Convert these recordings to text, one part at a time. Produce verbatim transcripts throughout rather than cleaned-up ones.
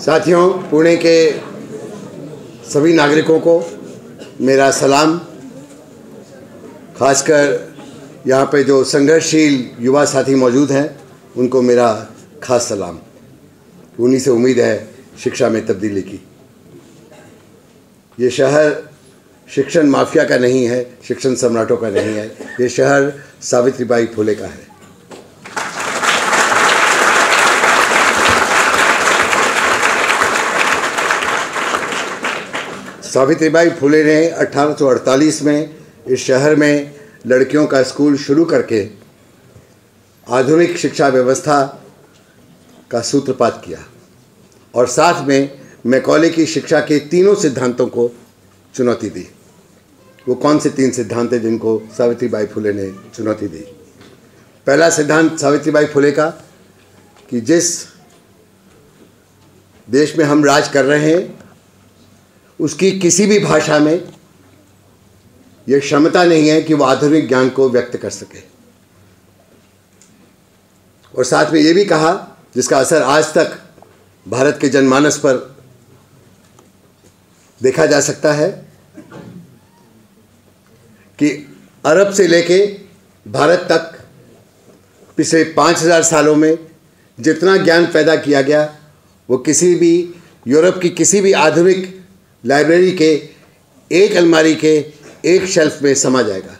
साथियों, पुणे के सभी नागरिकों को मेरा सलाम। खासकर यहाँ पे जो संघर्षशील युवा साथी मौजूद हैं उनको मेरा खास सलाम। उन्हीं से उम्मीद है शिक्षा में तब्दीली की। ये शहर शिक्षण माफिया का नहीं है, शिक्षण सम्राटों का नहीं है। ये शहर सावित्रीबाई फुले का है। सावित्रीबाई फुले ने अठारह सौ अड़तालीस में इस शहर में लड़कियों का स्कूल शुरू करके आधुनिक शिक्षा व्यवस्था का सूत्रपात किया और साथ में मैकॉले की शिक्षा के तीनों सिद्धांतों को चुनौती दी। वो कौन से तीन सिद्धांत हैं जिनको सावित्रीबाई फुले ने चुनौती दी? पहला सिद्धांत सावित्रीबाई फुले का कि जिस देश में हम राज कर रहे हैं उसकी किसी भी भाषा में यह क्षमता नहीं है कि वह आधुनिक ज्ञान को व्यक्त कर सके। और साथ में यह भी कहा, जिसका असर आज तक भारत के जनमानस पर देखा जा सकता है, कि अरब से लेके भारत तक पिछले पाँच हजार सालों में जितना ज्ञान पैदा किया गया वो किसी भी यूरोप की किसी भी आधुनिक लाइब्रेरी के एक अलमारी के एक शेल्फ में समा जाएगा।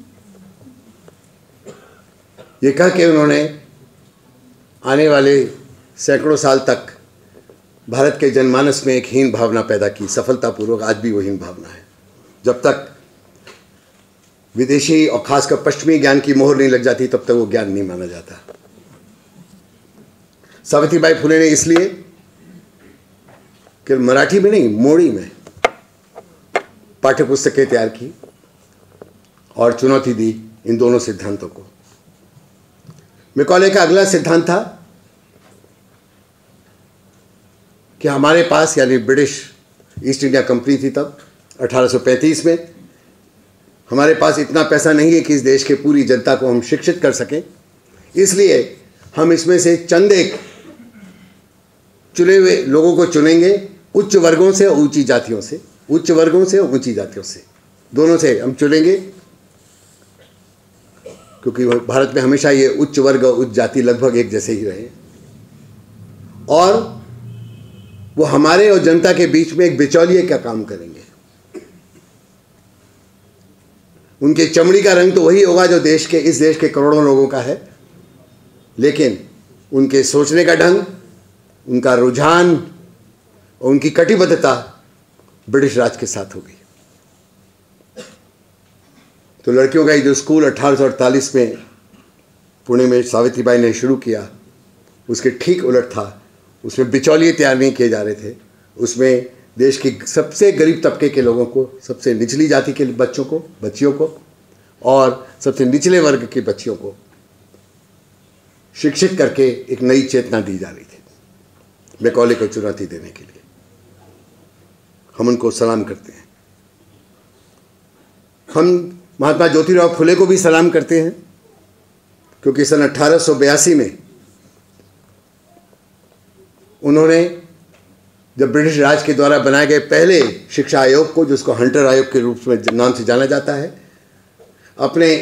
ये कह के उन्होंने आने वाले सैकड़ों साल तक भारत के जनमानस में एक हीन भावना पैदा की, सफलतापूर्वक। आज भी वो हीन भावना है। जब तक विदेशी और खासकर पश्चिमी ज्ञान की मोहर नहीं लग जाती तब तक वो ज्ञान नहीं माना जाता। सावित्रीबाई फुले ने इसलिए कि मराठी में नहीं, मोड़ी में पाठ्यपुस्तकें तैयार की और चुनौती दी इन दोनों सिद्धांतों को। मैकॉले का अगला सिद्धांत था कि हमारे पास, यानी ब्रिटिश ईस्ट इंडिया कंपनी थी तब अठारह सौ पैंतीस में, हमारे पास इतना पैसा नहीं है कि इस देश के पूरी जनता को हम शिक्षित कर सकें। इसलिए हम इसमें से चंद एक चुने हुए लोगों को चुनेंगे, उच्च वर्गों से और ऊंची जातियों से, उच्च वर्गों से और ऊंची जातियों से, दोनों से हम चुनेंगे। क्योंकि भारत में हमेशा ये उच्च वर्ग और उच्च जाति लगभग एक जैसे ही रहे, और वो हमारे और जनता के बीच में एक बिचौलिए का काम करेंगे। उनके चमड़ी का रंग तो वही होगा जो देश के इस देश के करोड़ों लोगों का है, लेकिन उनके सोचने का ढंग, उनका रुझान और उनकी कटिबद्धता ब्रिटिश राज के साथ होगी। तो लड़कियों का ये जो स्कूल अठारह सौ अड़तालीस में पुणे में सावित्रीबाई ने शुरू किया, उसके ठीक उलट था। उसमें बिचौलिए तैयार नहीं किए जा रहे थे। उसमें देश के सबसे गरीब तबके के लोगों को, सबसे निचली जाति के बच्चों को, बच्चियों को और सबसे निचले वर्ग के बच्चियों को शिक्षित करके एक नई चेतना दी जा रही थी, मैकॉले को चुनौती देने के लिए। हम उनको सलाम करते हैं। हम महात्मा ज्योतिराव फुले को भी सलाम करते हैं, क्योंकि सन अठारह सौ बयासी में उन्होंने, जब ब्रिटिश राज के द्वारा बनाए गए पहले शिक्षा आयोग को, जिसको हंटर आयोग के रूप में नाम से जाना जाता है, अपने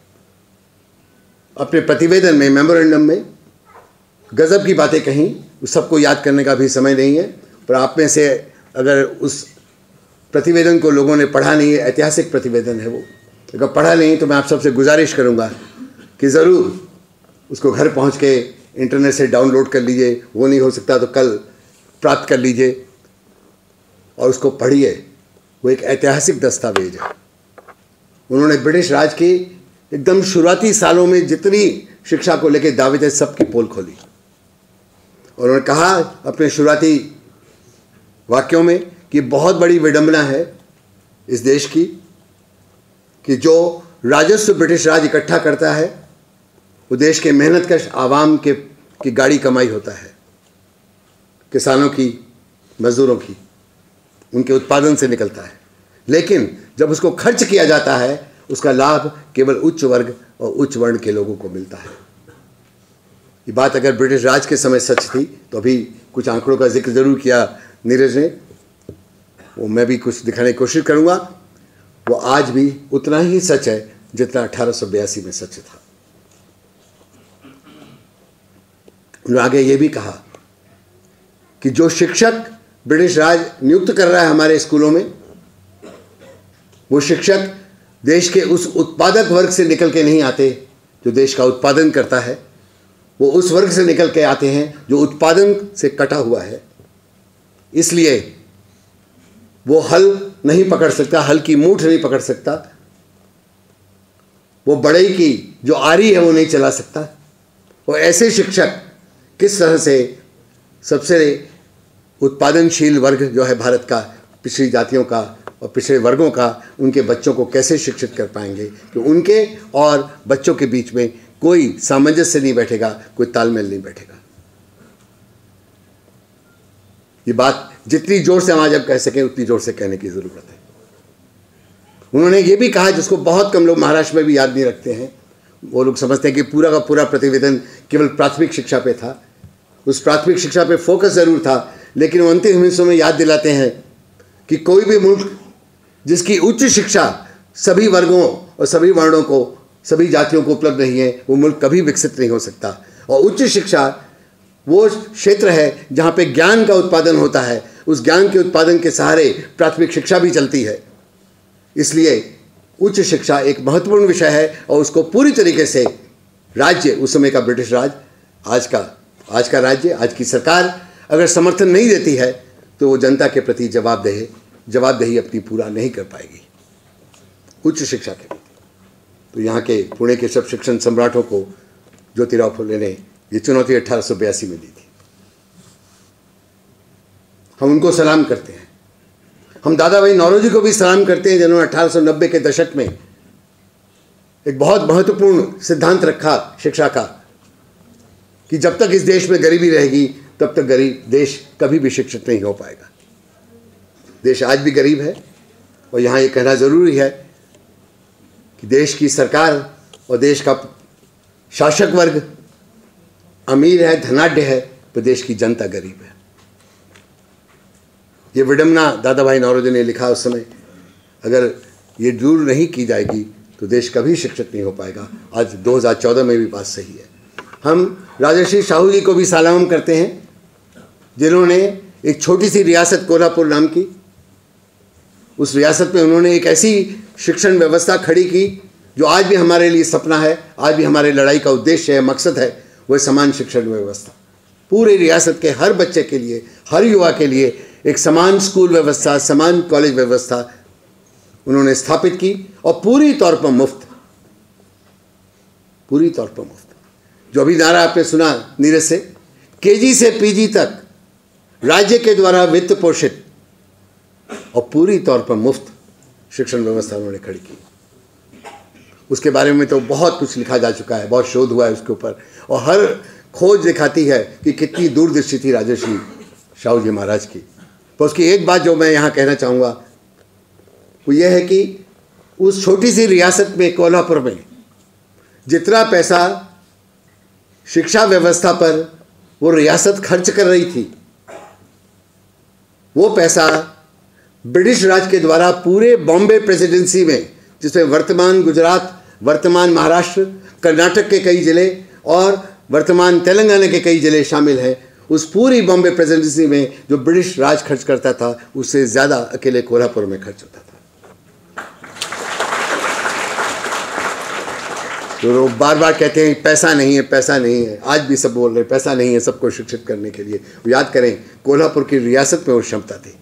अपने प्रतिवेदन में, मेमोरेंडम में गजब की बातें कहीं। उस सबको याद करने का भी समय नहीं है, पर आप में से अगर उस प्रतिवेदन को लोगों ने पढ़ा नहीं है, ऐतिहासिक प्रतिवेदन है वो, अगर पढ़ा नहीं तो मैं आप सबसे गुजारिश करूंगा कि ज़रूर उसको घर पहुंच के इंटरनेट से डाउनलोड कर लीजिए। वो नहीं हो सकता तो कल प्राप्त कर लीजिए और उसको पढ़िए। वो एक ऐतिहासिक दस्तावेज है। उन्होंने ब्रिटिश राज की एकदम शुरुआती सालों में जितनी शिक्षा को लेकर दावे थे, सबकी पोल खोली। और उन्होंने कहा अपने शुरुआती वाक्यों में कि बहुत बड़ी विडंबना है इस देश की कि जो राजस्व ब्रिटिश राज इकट्ठा करता है वो देश के मेहनतकश आवाम के की गाड़ी कमाई होता है, किसानों की, मजदूरों की, उनके उत्पादन से निकलता है। लेकिन जब उसको खर्च किया जाता है उसका लाभ केवल उच्च वर्ग और उच्च वर्ण के लोगों को मिलता है। ये बात अगर ब्रिटिश राज के समय सच थी तो अभी कुछ आंकड़ों का जिक्र ज़रूर किया नीरज ने, वो मैं भी कुछ दिखाने की कोशिश करूँगा। वो आज भी उतना ही सच है जितना अठारह सौ बयासी में सच था। उन्होंने आगे ये भी कहा कि जो शिक्षक ब्रिटिश राज नियुक्त कर रहा है हमारे स्कूलों में, वो शिक्षक देश के उस उत्पादक वर्ग से निकल के नहीं आते जो देश का उत्पादन करता है, वो उस वर्ग से निकल के आते हैं जो उत्पादन से कटा हुआ है। इसलिए वो हल नहीं पकड़ सकता, हल की मूठ नहीं पकड़ सकता, वो बढ़ई की जो आरी है वो नहीं चला सकता। और ऐसे शिक्षक किस तरह से सबसे उत्पादनशील वर्ग जो है भारत का, पिछड़ी जातियों का और पिछड़े वर्गों का, उनके बच्चों को कैसे शिक्षित कर पाएंगे कि उनके और बच्चों के बीच में कोई सामंजस्य नहीं बैठेगा, कोई तालमेल नहीं बैठेगा। ये बात जितनी जोर से हम आज अब कह सकें उतनी जोर से कहने की ज़रूरत है। उन्होंने ये भी कहा, जिसको बहुत कम लोग महाराष्ट्र में भी याद नहीं रखते हैं, वो लोग समझते हैं कि पूरा का पूरा प्रतिवेदन केवल प्राथमिक शिक्षा पे था। उस प्राथमिक शिक्षा पे फोकस ज़रूर था, लेकिन वो अंतिम हिस्सों में याद दिलाते हैं कि कोई भी मुल्क जिसकी उच्च शिक्षा सभी वर्गों और सभी वर्णों को, सभी जातियों को उपलब्ध नहीं है, वो मुल्क कभी विकसित नहीं हो सकता। और उच्च शिक्षा वो क्षेत्र है जहाँ पे ज्ञान का उत्पादन होता है, उस ज्ञान के उत्पादन के सहारे प्राथमिक शिक्षा भी चलती है। इसलिए उच्च शिक्षा एक महत्वपूर्ण विषय है और उसको पूरी तरीके से राज्य, उस समय का ब्रिटिश राज, आज का आज का राज्य, आज की सरकार अगर समर्थन नहीं देती है तो वो जनता के प्रति जवाबदेह जवाबदेही अपनी पूरा नहीं कर पाएगी उच्च शिक्षा के प्रति। तो यहाँ के पुणे के सब शिक्षण सम्राटों को ज्योतिराव फुले ने ये चुनौती अठारह सौ बयासी में दी थी। हम उनको सलाम करते हैं। हम दादा भाई नौरोजी को भी सलाम करते हैं, जिन्होंने अठारह सौ नब्बे के दशक में एक बहुत महत्वपूर्ण सिद्धांत रखा शिक्षा का कि जब तक इस देश में गरीबी रहेगी तब तक गरीब देश कभी भी शिक्षित नहीं हो पाएगा। देश आज भी गरीब है और यहाँ ये कहना ज़रूरी है कि देश की सरकार और देश का शासक वर्ग अमीर है, धनाढ्य है, पर देश की जनता गरीब है। ये विडंबना दादा भाई नौरोजी ने लिखा उस समय, अगर ये दूर नहीं की जाएगी तो देश कभी शिक्षित नहीं हो पाएगा। आज दो हज़ार चौदह में भी बात सही है। हम राजर्षि शाहू जी को भी सलाम करते हैं, जिन्होंने एक छोटी सी रियासत कोल्हापुर नाम की, उस रियासत में उन्होंने एक ऐसी शिक्षण व्यवस्था खड़ी की जो आज भी हमारे लिए सपना है, आज भी हमारे लड़ाई का उद्देश्य है, मकसद है, वह समान शिक्षण व्यवस्था। पूरे रियासत के हर बच्चे के लिए, हर युवा के लिए एक समान स्कूल व्यवस्था, समान कॉलेज व्यवस्था उन्होंने स्थापित की और पूरी तौर पर मुफ्त, पूरी तौर पर मुफ्त। जो अभी नारा आपने सुना नीरज से, केजी से पीजी तक राज्य के द्वारा वित्त पोषित और पूरी तौर पर मुफ्त शिक्षण व्यवस्था उन्होंने खड़ी की। उसके बारे में तो बहुत कुछ लिखा जा चुका है, बहुत शोध हुआ है उसके ऊपर, और हर खोज दिखाती है कि कितनी दूरदृष्टि थी राजर्षि शाहू जी महाराज की। तो उसकी एक बात जो मैं यहाँ कहना चाहूँगा वो ये है कि उस छोटी सी रियासत में, कोल्हापुर में, जितना पैसा शिक्षा व्यवस्था पर वो रियासत खर्च कर रही थी, वो पैसा ब्रिटिश राज के द्वारा पूरे बॉम्बे प्रेसिडेंसी में, जिसमें वर्तमान गुजरात, वर्तमान महाराष्ट्र, कर्नाटक के कई ज़िले और वर्तमान तेलंगाना के कई ज़िले शामिल हैं, उस पूरी बॉम्बे प्रेसिडेंसी में जो ब्रिटिश राज खर्च करता था उससे ज़्यादा अकेले कोल्हापुर में खर्च होता था। तो लोग बार बार कहते हैं पैसा नहीं है, पैसा नहीं है, आज भी सब बोल रहे हैं पैसा नहीं है सबको शिक्षित करने के लिए। याद करें, कोल्हापुर की रियासत में वो क्षमता थी,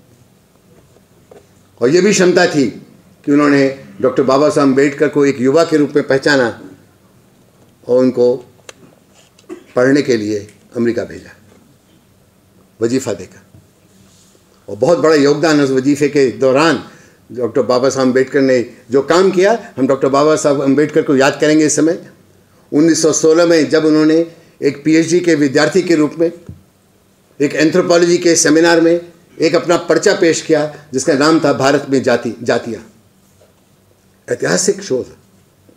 और ये भी क्षमता थी कि उन्होंने डॉक्टर बाबा साहब अम्बेडकर को एक युवा के रूप में पहचाना और उनको पढ़ने के लिए अमेरिका भेजा, वजीफ़ा देकर। और बहुत बड़ा योगदान उस वजीफ़े के दौरान डॉक्टर बाबा साहब अम्बेडकर ने जो काम किया, हम डॉक्टर बाबा साहब अम्बेडकर को याद करेंगे इस समय। उन्नीस सौ सोलह में जब उन्होंने एक पीएचडी के विद्यार्थी के रूप में एक एंथ्रोपोलॉजी के सेमिनार में एक अपना पर्चा पेश किया जिसका नाम था भारत में जाति जातियाँ, ऐतिहासिक शोध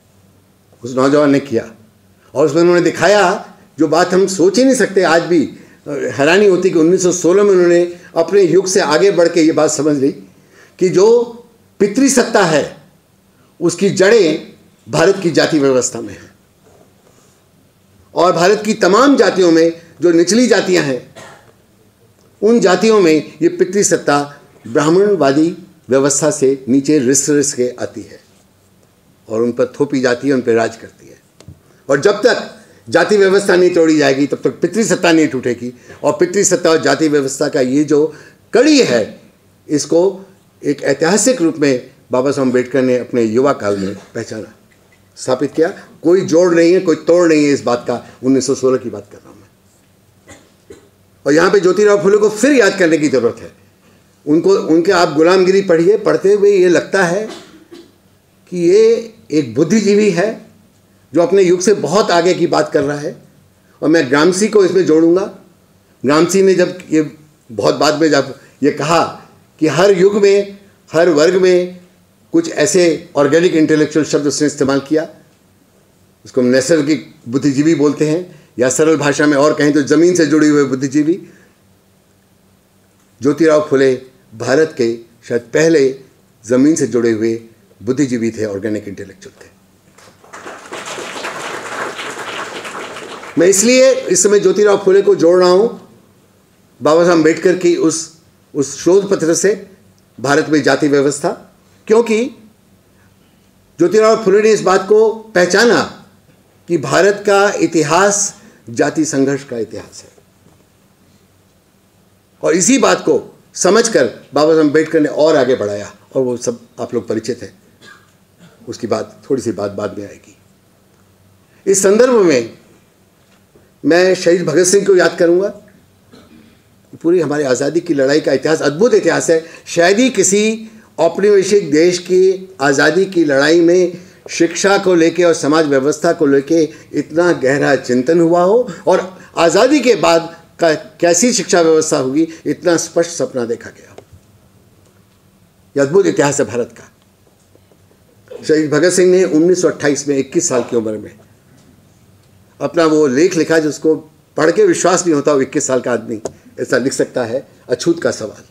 उस नौजवान ने किया, और उसमें उन्होंने दिखाया जो बात हम सोच ही नहीं सकते आज भी, हैरानी होती कि उन्नीस सौ सोलह में उन्होंने अपने युग से आगे बढ़ के ये बात समझ ली कि जो पितृसत्ता है उसकी जड़ें भारत की जाति व्यवस्था में है, और भारत की तमाम जातियों में जो निचली जातियां हैं उन जातियों में ये पितृसत्ता ब्राह्मणवादी व्यवस्था से नीचे रिस रिस के आती है और उन पर थोपी जाती है, उन पर राज करती है। और जब तक जाति व्यवस्था नहीं तोड़ी जाएगी तब तक पितृसत्ता नहीं टूटेगी। और पितृसत्ता और जाति व्यवस्था का ये जो कड़ी है, इसको एक ऐतिहासिक रूप में बाबा साहब अम्बेडकर ने अपने युवा काल में पहचाना, स्थापित किया। कोई जोड़ नहीं है, कोई तोड़ नहीं है इस बात का। उन्नीस सौ सोलह की बात कर रहा हूँ मैं। और यहाँ पे ज्योतिराव फुले को फिर याद करने की ज़रूरत है। उनको उनके आप गुलामगिरी पढ़िए, पढ़ते हुए ये लगता है कि ये एक बुद्धिजीवी है जो अपने युग से बहुत आगे की बात कर रहा है। और मैं ग्रामसी को इसमें जोड़ूंगा। ग्रामसी ने जब ये बहुत बाद में जब ये कहा कि हर युग में, हर वर्ग में कुछ ऐसे ऑर्गेनिक इंटेलेक्चुअल शब्द उसने इस्तेमाल किया, उसको हम नैसर्गिक बुद्धिजीवी बोलते हैं, या सरल भाषा में और कहें तो ज़मीन से जुड़े हुए बुद्धिजीवी। ज्योतिराव फुले भारत के शायद पहले ज़मीन से जुड़े हुए बुद्धिजीवी थे, ऑर्गेनिक इंटेलेक्चुअल थे। मैं इसलिए इस समय ज्योतिराव फुले को जोड़ रहा हूँ बाबा साहब अम्बेडकर की उस उस शोध पत्र से, भारत में जाति व्यवस्था, क्योंकि ज्योतिराव फुले ने इस बात को पहचाना कि भारत का इतिहास जाति संघर्ष का इतिहास है। और इसी बात को समझकर बाबा साहब अम्बेडकर ने और आगे बढ़ाया, और वो सब आप लोग परिचित हैं। उसकी बात थोड़ी सी बात बाद में आएगी। इस संदर्भ में मैं शहीद भगत सिंह को याद करूंगा। पूरी हमारी आज़ादी की लड़ाई का इतिहास अद्भुत इतिहास है। शायद ही किसी औपनिवेशिक देश की आज़ादी की लड़ाई में शिक्षा को लेके और समाज व्यवस्था को लेके इतना गहरा चिंतन हुआ हो, और आज़ादी के बाद का कैसी शिक्षा व्यवस्था होगी इतना स्पष्ट सपना देखा गया। यह अद्भुत इतिहास है भारत का। शहीद भगत सिंह ने उन्नीस सौ अट्ठाईस में इक्कीस साल की उम्र में अपना वो लेख लिखा जिसको पढ़ के विश्वास नहीं होता वो इक्कीस साल का आदमी ऐसा लिख सकता है, अछूत का सवाल।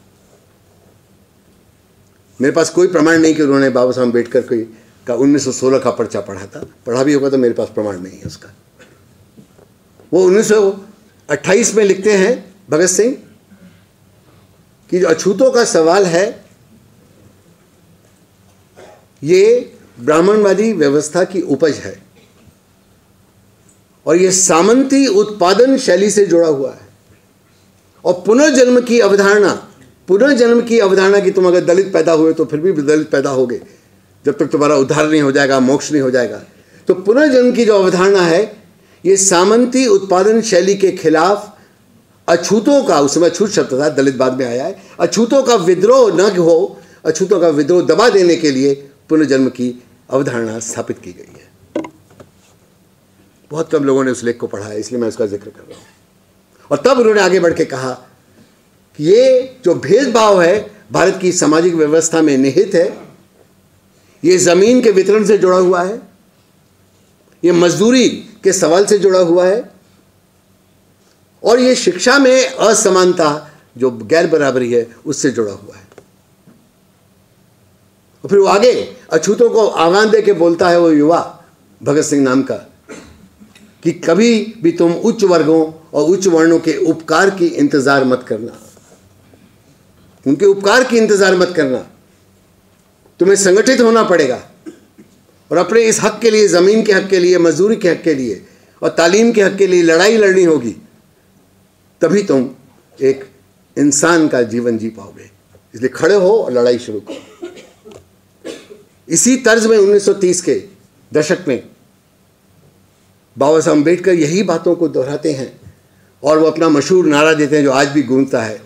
मेरे पास कोई प्रमाण नहीं कि उन्होंने बाबा साहब अम्बेडकर का उन्नीस सौ सोलह का पर्चा पढ़ा था। पढ़ा भी होगा तो मेरे पास प्रमाण नहीं है उसका। वो उन्नीस सौ अट्ठाईस में लिखते हैं भगत सिंह कि जो अछूतों का सवाल है ये ब्राह्मणवादी व्यवस्था की उपज है, और ये सामंती उत्पादन शैली से जुड़ा हुआ है। और पुनर्जन्म की अवधारणा, पुनर्जन्म की अवधारणा कि तुम अगर दलित पैदा हुए तो फिर भी दलित पैदा होगे जब तक तुम्हारा उद्धार नहीं हो जाएगा, मोक्ष नहीं हो जाएगा। तो पुनर्जन्म की जो अवधारणा है ये सामंती उत्पादन शैली के खिलाफ अछूतों का, उस समय अछूत शब्द था, दलित बाद में आया है, अछूतों का विद्रोह न हो, अछूतों का विद्रोह दबा देने के लिए पुनर्जन्म की अवधारणा स्थापित की गई है। बहुत कम लोगों ने उस लेख को पढ़ा है, इसलिए मैं उसका जिक्र कर रहा हूँ। और तब उन्होंने आगे बढ़ के कहा कि ये जो भेदभाव है भारत की सामाजिक व्यवस्था में निहित है, ये ज़मीन के वितरण से जुड़ा हुआ है, ये मजदूरी के सवाल से जुड़ा हुआ है, और ये शिक्षा में असमानता जो गैर बराबरी है उससे जुड़ा हुआ है। और फिर वो आगे अछूतों को आह्वान दे के बोलता है वो युवा भगत सिंह नाम का कि कभी भी तुम उच्च वर्गों और उच्च वर्णों के उपकार की इंतजार मत करना, उनके उपकार की इंतजार मत करना। तुम्हें संगठित होना पड़ेगा और अपने इस हक के लिए, ज़मीन के हक के लिए, मजदूरी के हक के लिए और तालीम के हक के लिए लड़ाई लड़नी होगी, तभी तुम एक इंसान का जीवन जी पाओगे। इसलिए खड़े हो और लड़ाई शुरू करो। इसी तर्ज में उन्नीस सौ तीस के दशक में बाबा साहब अम्बेडकर यही बातों को दोहराते हैं और वो अपना मशहूर नारा देते हैं जो आज भी गूंजता है,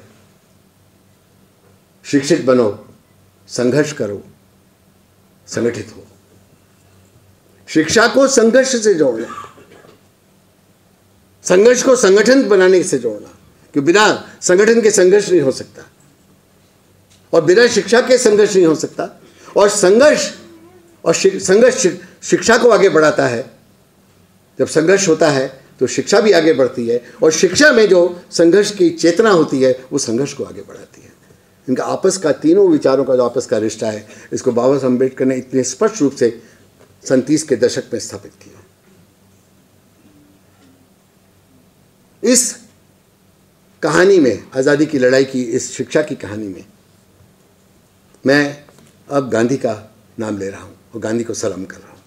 शिक्षित बनो, संघर्ष करो, संगठित हो। शिक्षा को संघर्ष से जोड़ना, संघर्ष को संगठन बनाने से जोड़ना, कि बिना संगठन के संघर्ष नहीं हो सकता और बिना शिक्षा के संघर्ष नहीं हो सकता। और संघर्ष और संघर्ष शिक्षा को आगे बढ़ाता है। जब संघर्ष होता है तो शिक्षा भी आगे बढ़ती है, और शिक्षा में जो संघर्ष की चेतना होती है वो संघर्ष को आगे बढ़ाती है। इनका आपस का, तीनों विचारों का जो आपस का रिश्ता है, इसको बाबा साहब अम्बेडकर ने इतने स्पष्ट रूप से सन तीस के दशक में स्थापित किया। इस कहानी में, आज़ादी की लड़ाई की इस शिक्षा की कहानी में, मैं अब गांधी का नाम ले रहा हूं और गांधी को सलाम कर रहा हूं।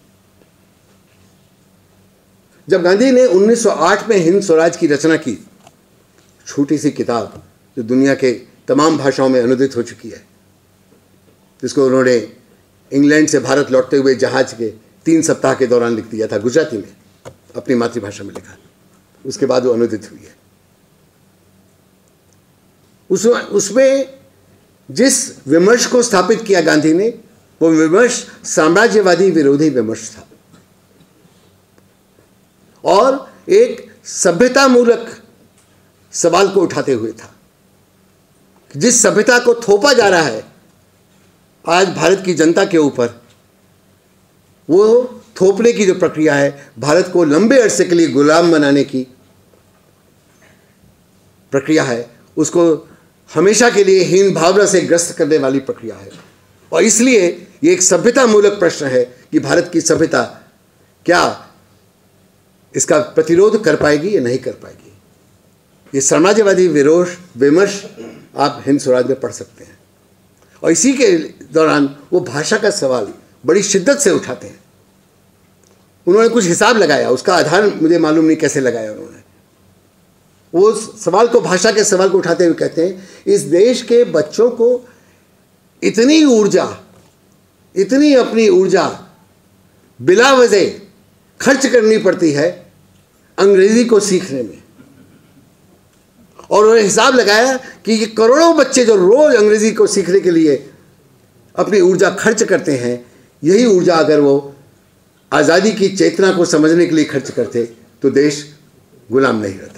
जब गांधी ने उन्नीस सौ आठ में हिंद स्वराज की रचना की, छोटी सी किताब जो दुनिया के तमाम भाषाओं में अनुदित हो चुकी है, जिसको उन्होंने इंग्लैंड से भारत लौटते हुए जहाज के तीन सप्ताह के दौरान लिख दिया था, गुजराती में, अपनी मातृभाषा में लिखा, उसके बाद वो अनुदित हुई है। उस उसमें जिस विमर्श को स्थापित किया गांधी ने, वो विमर्श साम्राज्यवादी विरोधी विमर्श था और एक सभ्यतामूलक सवाल को उठाते हुए था। जिस सभ्यता को थोपा जा रहा है आज भारत की जनता के ऊपर, वो थोपने की जो प्रक्रिया है, भारत को लंबे अरसे के लिए गुलाम बनाने की प्रक्रिया है, उसको हमेशा के लिए हीन भावना से ग्रस्त करने वाली प्रक्रिया है। और इसलिए ये एक सभ्यतामूलक प्रश्न है कि भारत की सभ्यता क्या इसका प्रतिरोध कर पाएगी या नहीं कर पाएगी। ये साम्राज्यवादी विरोध विमर्श आप हिंद स्वराज में पढ़ सकते हैं। और इसी के दौरान वो भाषा का सवाल बड़ी शिद्दत से उठाते हैं। उन्होंने कुछ हिसाब लगाया, उसका आधार मुझे मालूम नहीं कैसे लगाया उन्होंने। वो सवाल को, भाषा के सवाल को उठाते हुए कहते हैं, इस देश के बच्चों को इतनी ऊर्जा, इतनी अपनी ऊर्जा बिला वजह खर्च करनी पड़ती है अंग्रेजी को सीखने में। और उन्होंने हिसाब लगाया कि ये करोड़ों बच्चे जो रोज अंग्रेजी को सीखने के लिए अपनी ऊर्जा खर्च करते हैं, यही ऊर्जा अगर वो आज़ादी की चेतना को समझने के लिए खर्च करते तो देश गुलाम नहीं रहता।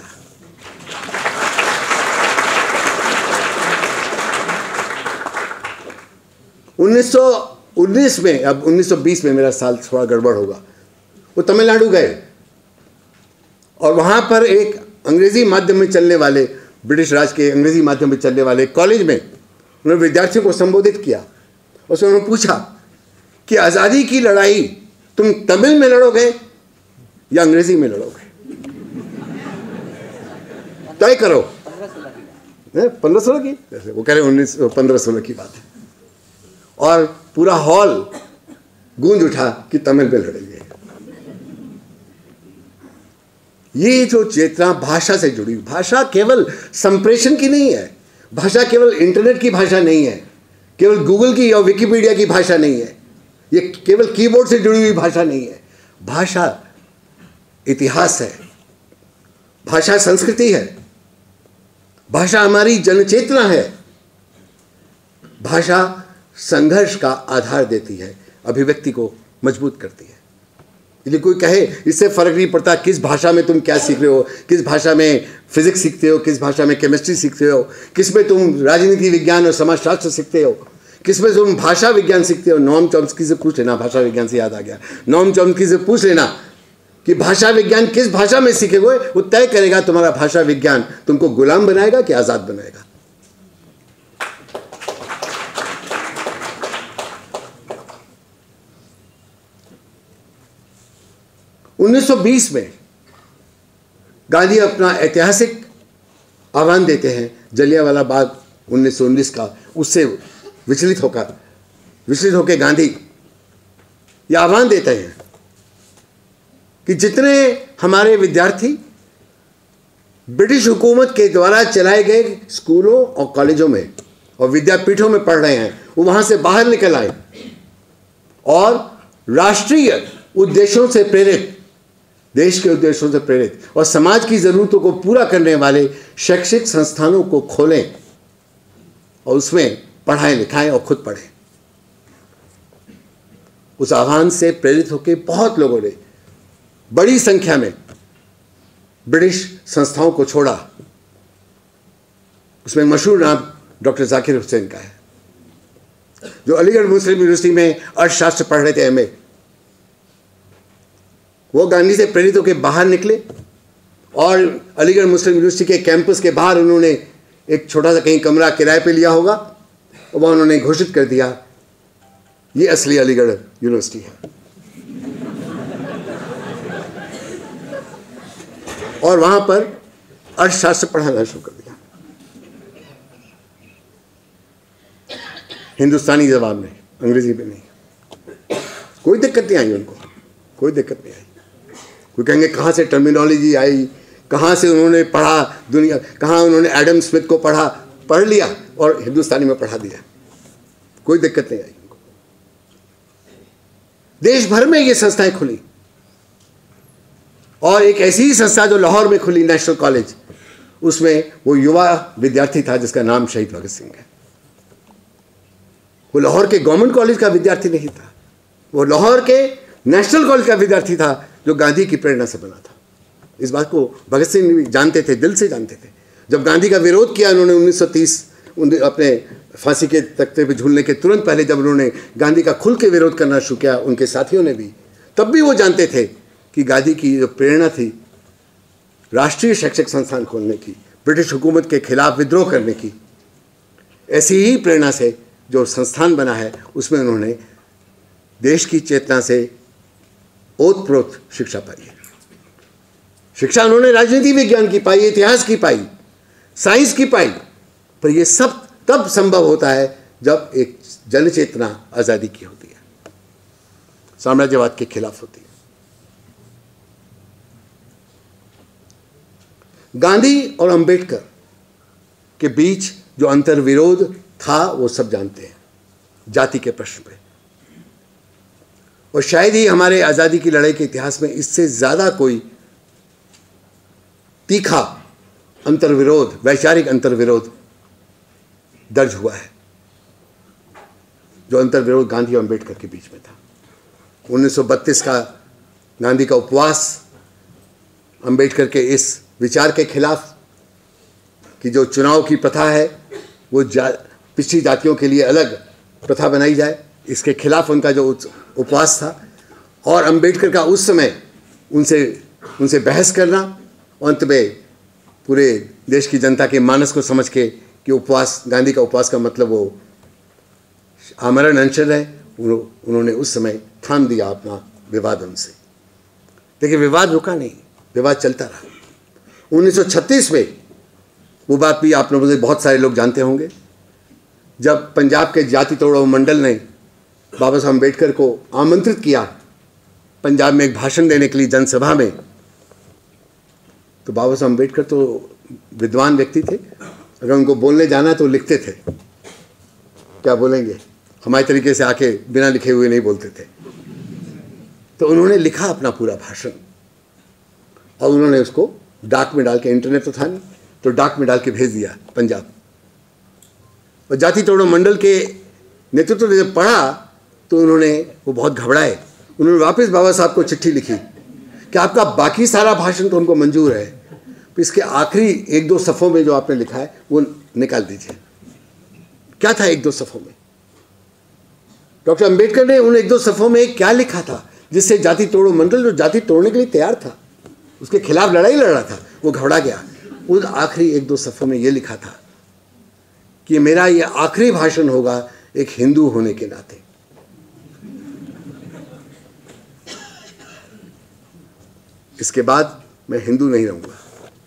उन्नीस सौ उन्नीस में, अब उन्नीस सौ बीस में मेरा साल थोड़ा गड़बड़ होगा, वो तमिलनाडु गए और वहाँ पर एक अंग्रेज़ी माध्यम में चलने वाले, ब्रिटिश राज के अंग्रेज़ी माध्यम में चलने वाले कॉलेज में उन्होंने विद्यार्थियों को संबोधित किया। उसमें उन्होंने पूछा कि आज़ादी की लड़ाई तुम तमिल में लड़ोगे या अंग्रेज़ी में लड़ोगे, तय करो। पंद्रह सोलह की, वो कह रहे उन्नीस पंद्रह सोलह की बात है। और पूरा हॉल गूंज उठा कि तमिल में लड़ेंगे। ये जो चेतना भाषा से जुड़ी, भाषा केवल संप्रेषण की नहीं है, भाषा केवल इंटरनेट की भाषा नहीं है, केवल गूगल की या विकिपीडिया की भाषा नहीं है, ये केवल कीबोर्ड से जुड़ी हुई भाषा नहीं है। भाषा इतिहास है, भाषा संस्कृति है, भाषा हमारी जनचेतना है, भाषा संघर्ष का आधार देती है, अभिव्यक्ति को मजबूत करती है। यदि कोई कहे इससे फर्क नहीं पड़ता किस भाषा में तुम क्या सीख रहे हो, किस भाषा में फिजिक्स सीखते हो, किस भाषा में केमिस्ट्री सीखते हो, किस में तुम राजनीति विज्ञान और समाजशास्त्र सीखते हो, किस में तुम भाषा विज्ञान सीखते हो, नॉम चॉम्स्की से पूछ लेना, भाषा विज्ञान से याद आ गया, नॉम चॉम्स्की से पूछ लेना कि भाषा विज्ञान किस भाषा में सीखेगे, वो तय करेगा तुम्हारा भाषा विज्ञान तुमको गुलाम बनाएगा कि आज़ाद बनाएगा। उन्नीस सौ बीस में गांधी अपना ऐतिहासिक आह्वान देते हैं, जलियांवाला बाग उन्नीस सौ उन्नीस का, उससे विचलित होकर विचलित होकर गांधी ये आह्वान देते हैं कि जितने हमारे विद्यार्थी ब्रिटिश हुकूमत के द्वारा चलाए गए स्कूलों और कॉलेजों में और विद्यापीठों में पढ़ रहे हैं, वो वहाँ से बाहर निकल आए और राष्ट्रीय उद्देश्यों से प्रेरित, देश के उद्देश्यों से प्रेरित और समाज की ज़रूरतों को पूरा करने वाले शैक्षिक संस्थानों को खोलें और उसमें पढ़ाएं लिखाएं और खुद पढ़ें। उस आह्वान से प्रेरित होकर बहुत लोगों ने बड़ी संख्या में ब्रिटिश संस्थाओं को छोड़ा। उसमें मशहूर नाम डॉक्टर जाकिर हुसैन का है, जो अलीगढ़ मुस्लिम यूनिवर्सिटी में अर्थशास्त्र पढ़ रहे थे, एम ए। वो गांधी से प्रेरित होकर बाहर निकले और अलीगढ़ मुस्लिम यूनिवर्सिटी के कैंपस के बाहर उन्होंने एक छोटा सा कहीं कमरा किराए पे लिया होगा और वहाँ उन्होंने घोषित कर दिया ये असली अलीगढ़ यूनिवर्सिटी है। और वहाँ पर अर्थशास्त्र पढ़ाना शुरू कर दिया, हिंदुस्तानी जवाब में, अंग्रेजी में नहीं। कोई दिक्कत नहीं आई उनको, कोई दिक्कत नहीं आई। कोई कहेंगे कहाँ से टर्मिनोलॉजी आई, कहाँ से उन्होंने पढ़ा, दुनिया कहाँ उन्होंने एडम स्मिथ को पढ़ा, पढ़ लिया और हिंदुस्तानी में पढ़ा दिया, कोई दिक्कत नहीं आई उनको। देश भर में ये संस्थाएं खुली और एक ऐसी ही संस्था जो लाहौर में खुली, नेशनल कॉलेज, उसमें वो युवा विद्यार्थी था जिसका नाम शहीद भगत सिंह है। वो लाहौर के गवर्नमेंट कॉलेज का विद्यार्थी नहीं था, वो लाहौर के नेशनल कॉलेज का विद्यार्थी था जो गांधी की प्रेरणा से बना था। इस बात को भगत सिंह भी जानते थे, दिल से जानते थे। जब गांधी का विरोध किया उन्होंने उन्नीस सौ तीस अपने फांसी के तख्ते पे झूलने के तुरंत पहले, जब उन्होंने गांधी का खुल के विरोध करना शुरू किया, उनके साथियों ने भी, तब भी वो जानते थे कि गांधी की जो प्रेरणा थी राष्ट्रीय शैक्षिक संस्थान खोलने की, ब्रिटिश हुकूमत के खिलाफ विद्रोह करने की, ऐसी ही प्रेरणा से जो संस्थान बना है उसमें उन्होंने देश की चेतना से ओतप्रोत शिक्षा पाई है। शिक्षा उन्होंने राजनीति विज्ञान की पाई, इतिहास की पाई, साइंस की पाई, पर यह सब तब संभव होता है जब एक जन चेतना आज़ादी की होती है, साम्राज्यवाद के खिलाफ होती है। गांधी और अंबेडकर के बीच जो अंतर्विरोध था वो सब जानते हैं, जाति के प्रश्न पे। और शायद ही हमारे आज़ादी की लड़ाई के इतिहास में इससे ज़्यादा कोई तीखा अंतर्विरोध, वैचारिक अंतर्विरोध दर्ज हुआ है, जो अंतर्विरोध गांधी और अंबेडकर के बीच में था। उन्नीस सौ बत्तीस का गांधी का उपवास अंबेडकर के इस विचार के खिलाफ कि जो चुनाव की प्रथा है वो जा, पिछड़ी जातियों के लिए अलग प्रथा बनाई जाए, इसके खिलाफ उनका जो उपवास था। और अंबेडकर का उस समय उनसे उनसे बहस करना, अंत में पूरे देश की जनता के मानस को समझ के कि उपवास, गांधी का उपवास का मतलब वो आमरण अनशन है, उन्होंने उस समय थाम दिया अपना विवाद उनसे। देखिए विवाद रुका नहीं, विवाद चलता रहा। उन्नीस सौ छत्तीस में वो बात भी आप लोगों से बहुत सारे लोग जानते होंगे, जब पंजाब के जाति तोड़ो मंडल ने बाबा साहब अम्बेडकर को आमंत्रित किया पंजाब में एक भाषण देने के लिए जनसभा में, तो बाबा साहब अम्बेडकर तो विद्वान व्यक्ति थे, अगर उनको बोलने जाना तो लिखते थे, क्या बोलेंगे, हमारे तरीके से आके बिना लिखे हुए नहीं बोलते थे। तो उन्होंने लिखा अपना पूरा भाषण और उन्होंने उसको डाक में डाल के, इंटरनेट तो था नहीं, तो डाक में डाल के भेज दिया पंजाब। और जाति तोड़ो मंडल के नेतृत्व ने जब पढ़ा तो उन्होंने, वो बहुत घबराए, उन्होंने वापस बाबा साहब को चिट्ठी लिखी कि आपका बाकी सारा भाषण तो उनको मंजूर है, तो इसके आखिरी एक दो सफ़ों में जो आपने लिखा है वो निकाल दीजिए। क्या था एक दो सफ़ों में? डॉक्टर अंबेडकर ने उन एक दो सफ़ों में क्या लिखा था जिससे जाति तोड़ो मंडल, जो जाति तोड़ने के लिए तैयार था, उसके खिलाफ लड़ाई लड़ रहा था, वो घबरा गया। उन आखिरी एक दो सफ़ों में ये लिखा था कि मेरा ये आखिरी भाषण होगा एक हिंदू होने के नाते। इसके बाद मैं हिंदू नहीं रहूंगा।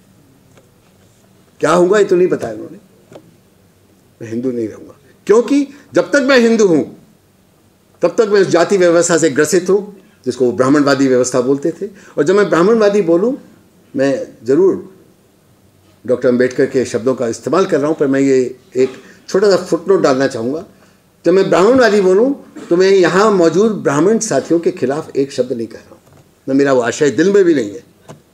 क्या होगा ये तो नहीं बताया उन्होंने, मैं हिंदू नहीं रहूंगा, क्योंकि जब तक मैं हिंदू हूं तब तक मैं उस जाति व्यवस्था से ग्रसित हूं जिसको वो ब्राह्मणवादी व्यवस्था बोलते थे। और जब मैं ब्राह्मणवादी बोलूं, मैं जरूर डॉक्टर अंबेडकर के शब्दों का इस्तेमाल कर रहा हूं, पर मैं ये एक छोटा सा फुटनोट डालना चाहूँगा। जब मैं ब्राह्मणवादी बोलूं तो मैं यहाँ मौजूद ब्राह्मण साथियों के खिलाफ एक शब्द नहीं कह रहा हूँ, न मेरा वो आशय दिल में भी नहीं है।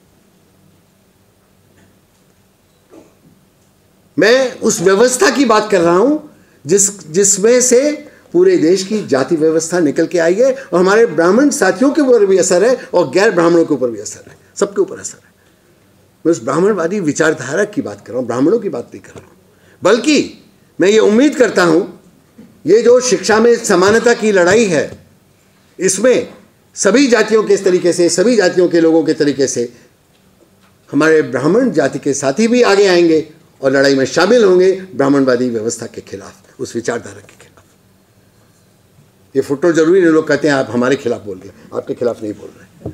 मैं उस व्यवस्था की बात कर रहा हूँ जिस जिसमें से पूरे देश की जाति व्यवस्था निकल के आई है और हमारे ब्राह्मण साथियों के ऊपर भी असर है और गैर ब्राह्मणों के ऊपर भी असर है, सबके ऊपर असर है। मैं उस ब्राह्मणवादी विचारधारा की बात कर रहा हूँ, ब्राह्मणों की बात नहीं कर रहा हूँ। बल्कि मैं ये उम्मीद करता हूँ ये जो शिक्षा में समानता की लड़ाई है, इसमें सभी जातियों के इस तरीके से, सभी जातियों के लोगों के तरीके से हमारे ब्राह्मण जाति के साथी भी आगे आएंगे और लड़ाई में शामिल होंगे ब्राह्मणवादी व्यवस्था के खिलाफ, उस विचारधारा के खिलाफ। ये फोटो जरूरी नहीं, लोग कहते हैं आप हमारे खिलाफ बोल रहे हैं, आपके खिलाफ नहीं बोल रहे।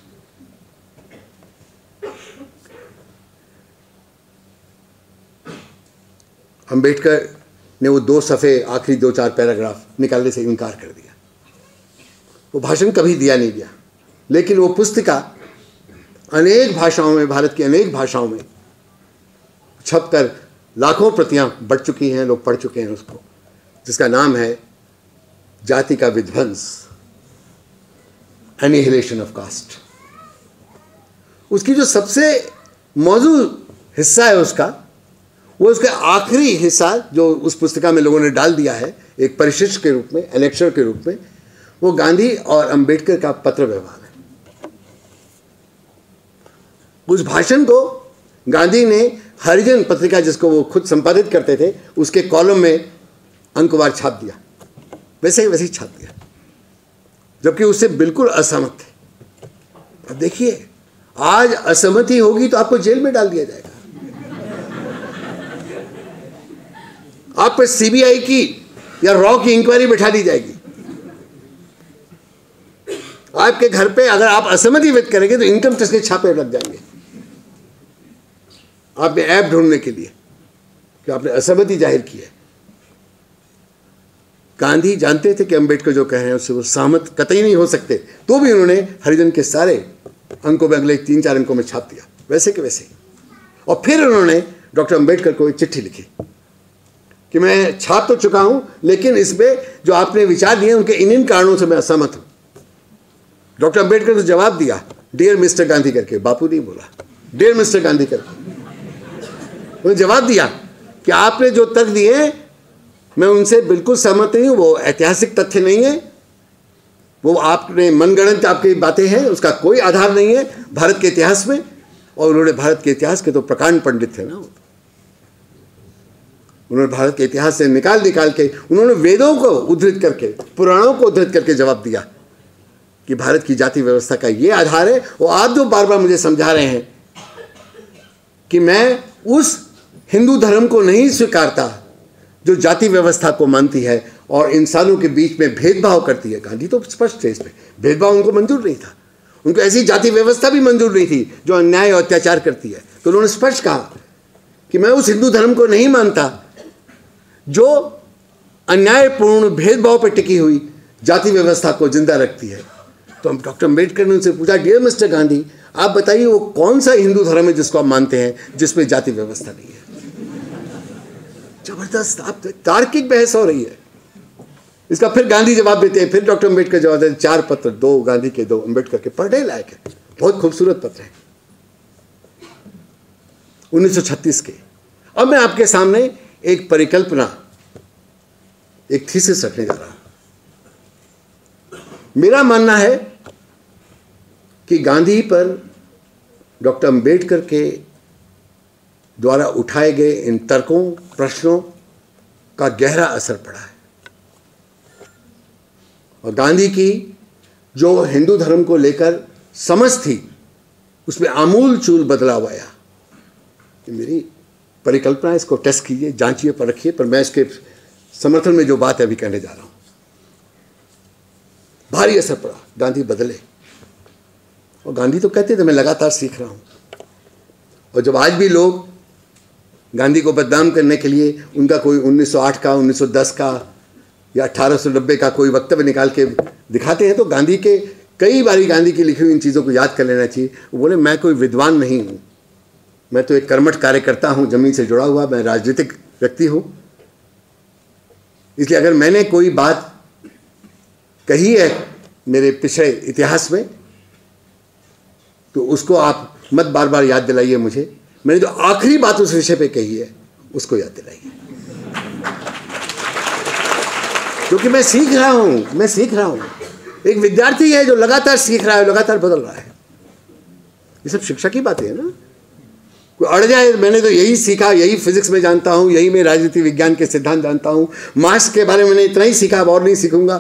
अंबेडकर ने वो दो सफ़े आखिरी दो चार पैराग्राफ निकालने से इनकार कर दिया। वो भाषण कभी दिया नहीं गया, लेकिन वो पुस्तिका अनेक भाषाओं में, भारत की अनेक भाषाओं में छपकर लाखों प्रतियां बढ़ चुकी हैं, लोग पढ़ चुके हैं उसको, जिसका नाम है जाति का विध्वंस, एनिहिलेशन ऑफ कास्ट। उसकी जो सबसे मौजूद हिस्सा है उसका, वो उसका आखिरी हिस्सा जो उस पुस्तिका में लोगों ने डाल दिया है एक परिशिष्ट के रूप में, एनेक्सर के रूप में, वो गांधी और अंबेडकर का पत्र व्यवहार है। उस भाषण को गांधी ने हरिजन पत्रिका, जिसको वो खुद संपादित करते थे, उसके कॉलम में अंकवार छाप दिया, वैसे ही वैसे ही छाप दिया, जबकि उससे बिल्कुल असहमत थे। अब देखिए, आज असहमति होगी तो आपको जेल में डाल दिया जाएगा, आप पर सीबीआई की या रॉ की इंक्वायरी बैठा दी जाएगी। आपके घर पे अगर आप असहमति व्यक्त करेंगे तो इनकम टैक्स के छापे लग जाएंगे आपने ऐप ढूंढने के लिए कि आपने असहमति जाहिर की है। गांधी जानते थे कि अंबेडकर जो कह रहे हैं उससे वो सहमत कतई नहीं हो सकते, तो भी उन्होंने हरिजन के सारे अंकों में अगले तीन चार अंकों में छाप दिया, वैसे के वैसे। और फिर उन्होंने डॉक्टर अंबेडकर को एक चिट्ठी लिखी कि मैं छाप तो चुका हूं, लेकिन इसमें जो आपने विचार दिए उनके इन इन कारणों से मैं असहमत हूं। डॉक्टर अंबेडकर ने जवाब दिया, डियर मिस्टर गांधी करके, बापू नहीं बोला, डियर मिस्टर गांधी करके उन्होंने जवाब दिया कि आपने जो तर्क दिए मैं उनसे बिल्कुल सहमत नहीं हूं, वो ऐतिहासिक तथ्य नहीं है, वो आपने मनगढ़ंत आपकी बातें हैं, उसका कोई आधार नहीं है भारत के इतिहास में। और उन्होंने भारत के इतिहास के तो प्रकांड पंडित थे ना, उन्होंने भारत के इतिहास से निकाल निकाल के, उन्होंने वेदों को उद्धृत करके, पुराणों को उद्धृत करके जवाब दिया कि भारत की जाति व्यवस्था का ये आधार है। और आप जो बार बार मुझे समझा रहे हैं कि मैं उस हिंदू धर्म को नहीं स्वीकारता जो जाति व्यवस्था को मानती है और इंसानों के बीच में भेदभाव करती है। गांधी तो स्पष्ट थे इस पे, भेदभाव उनको मंजूर नहीं था, उनको ऐसी जाति व्यवस्था भी मंजूर नहीं थी जो अन्याय और अत्याचार करती है। तो उन्होंने स्पष्ट कहा कि मैं उस हिंदू धर्म को नहीं मानता जो अन्यायपूर्ण भेदभाव पर टिकी हुई जाति व्यवस्था को जिंदा रखती है। तो हम डॉक्टर अम्बेडकर ने उनसे पूछा, डियर मिस्टर गांधी, आप बताइए वो कौन सा हिंदू धर्म है जिसको आप मानते हैं जिसमें जाति व्यवस्था नहीं है। जबरदस्त आप तार्किक बहस हो रही है। इसका फिर गांधी जवाब देते हैं, फिर डॉक्टर अम्बेडकर जवाब देते हैं। चार पत्र, दो गांधी के, दो अम्बेडकर के, पढ़ने लायक है, बहुत खूबसूरत पत्र है, उन्नीस सौ छत्तीस के। अब मैं आपके सामने एक परिकल्पना, एक थीसिस रखने जा रहा हूं। मेरा मानना है कि गांधी पर डॉक्टर अम्बेडकर के द्वारा उठाए गए इन तर्कों, प्रश्नों का गहरा असर पड़ा है। और गांधी की जो हिंदू धर्म को लेकर समझ थी उसमें आमूल चूल बदलाव आया। मेरी परिकल्पना, इसको टेस्ट कीजिए, जांचिए, परखिए, पर मैं इसके समर्थन में जो बात है अभी कहने जा रहा हूं। भारी असर पड़ा, गांधी बदले। और गांधी तो कहते थे मैं लगातार सीख रहा हूं। और जब आज भी लोग गांधी को बदनाम करने के लिए उनका कोई उन्नीस सौ आठ का, उन्नीस सौ दस का या अठारह सौ नब्बे का कोई वक्तव्य निकाल के दिखाते हैं, तो गांधी के कई बारी गांधी की लिखी हुई इन चीज़ों को याद कर लेना चाहिए। वो बोले मैं कोई विद्वान नहीं हूँ, मैं तो एक कर्मठ कार्यकर्ता हूँ, जमीन से जुड़ा हुआ, मैं राजनीतिक व्यक्ति हूँ। इसलिए अगर मैंने कोई बात कही है मेरे पिछले इतिहास में तो उसको आप मत बार बार याद दिलाइए मुझे। मैंने जो आखिरी बात उस विषय पे कही है उसको याद दिलाइए, क्योंकि मैं सीख रहा हूं, मैं सीख रहा हूं। एक विद्यार्थी है जो लगातार सीख रहा है, लगातार बदल रहा है। ये सब शिक्षा की बातें हैं ना। कोई अड़ जाए, मैंने तो यही सीखा, यही फिजिक्स में जानता हूं, यही मैं राजनीति विज्ञान के सिद्धांत जानता हूं, मार्क्स के बारे में मैंने इतना ही सीखा, अब और नहीं सीखूंगा,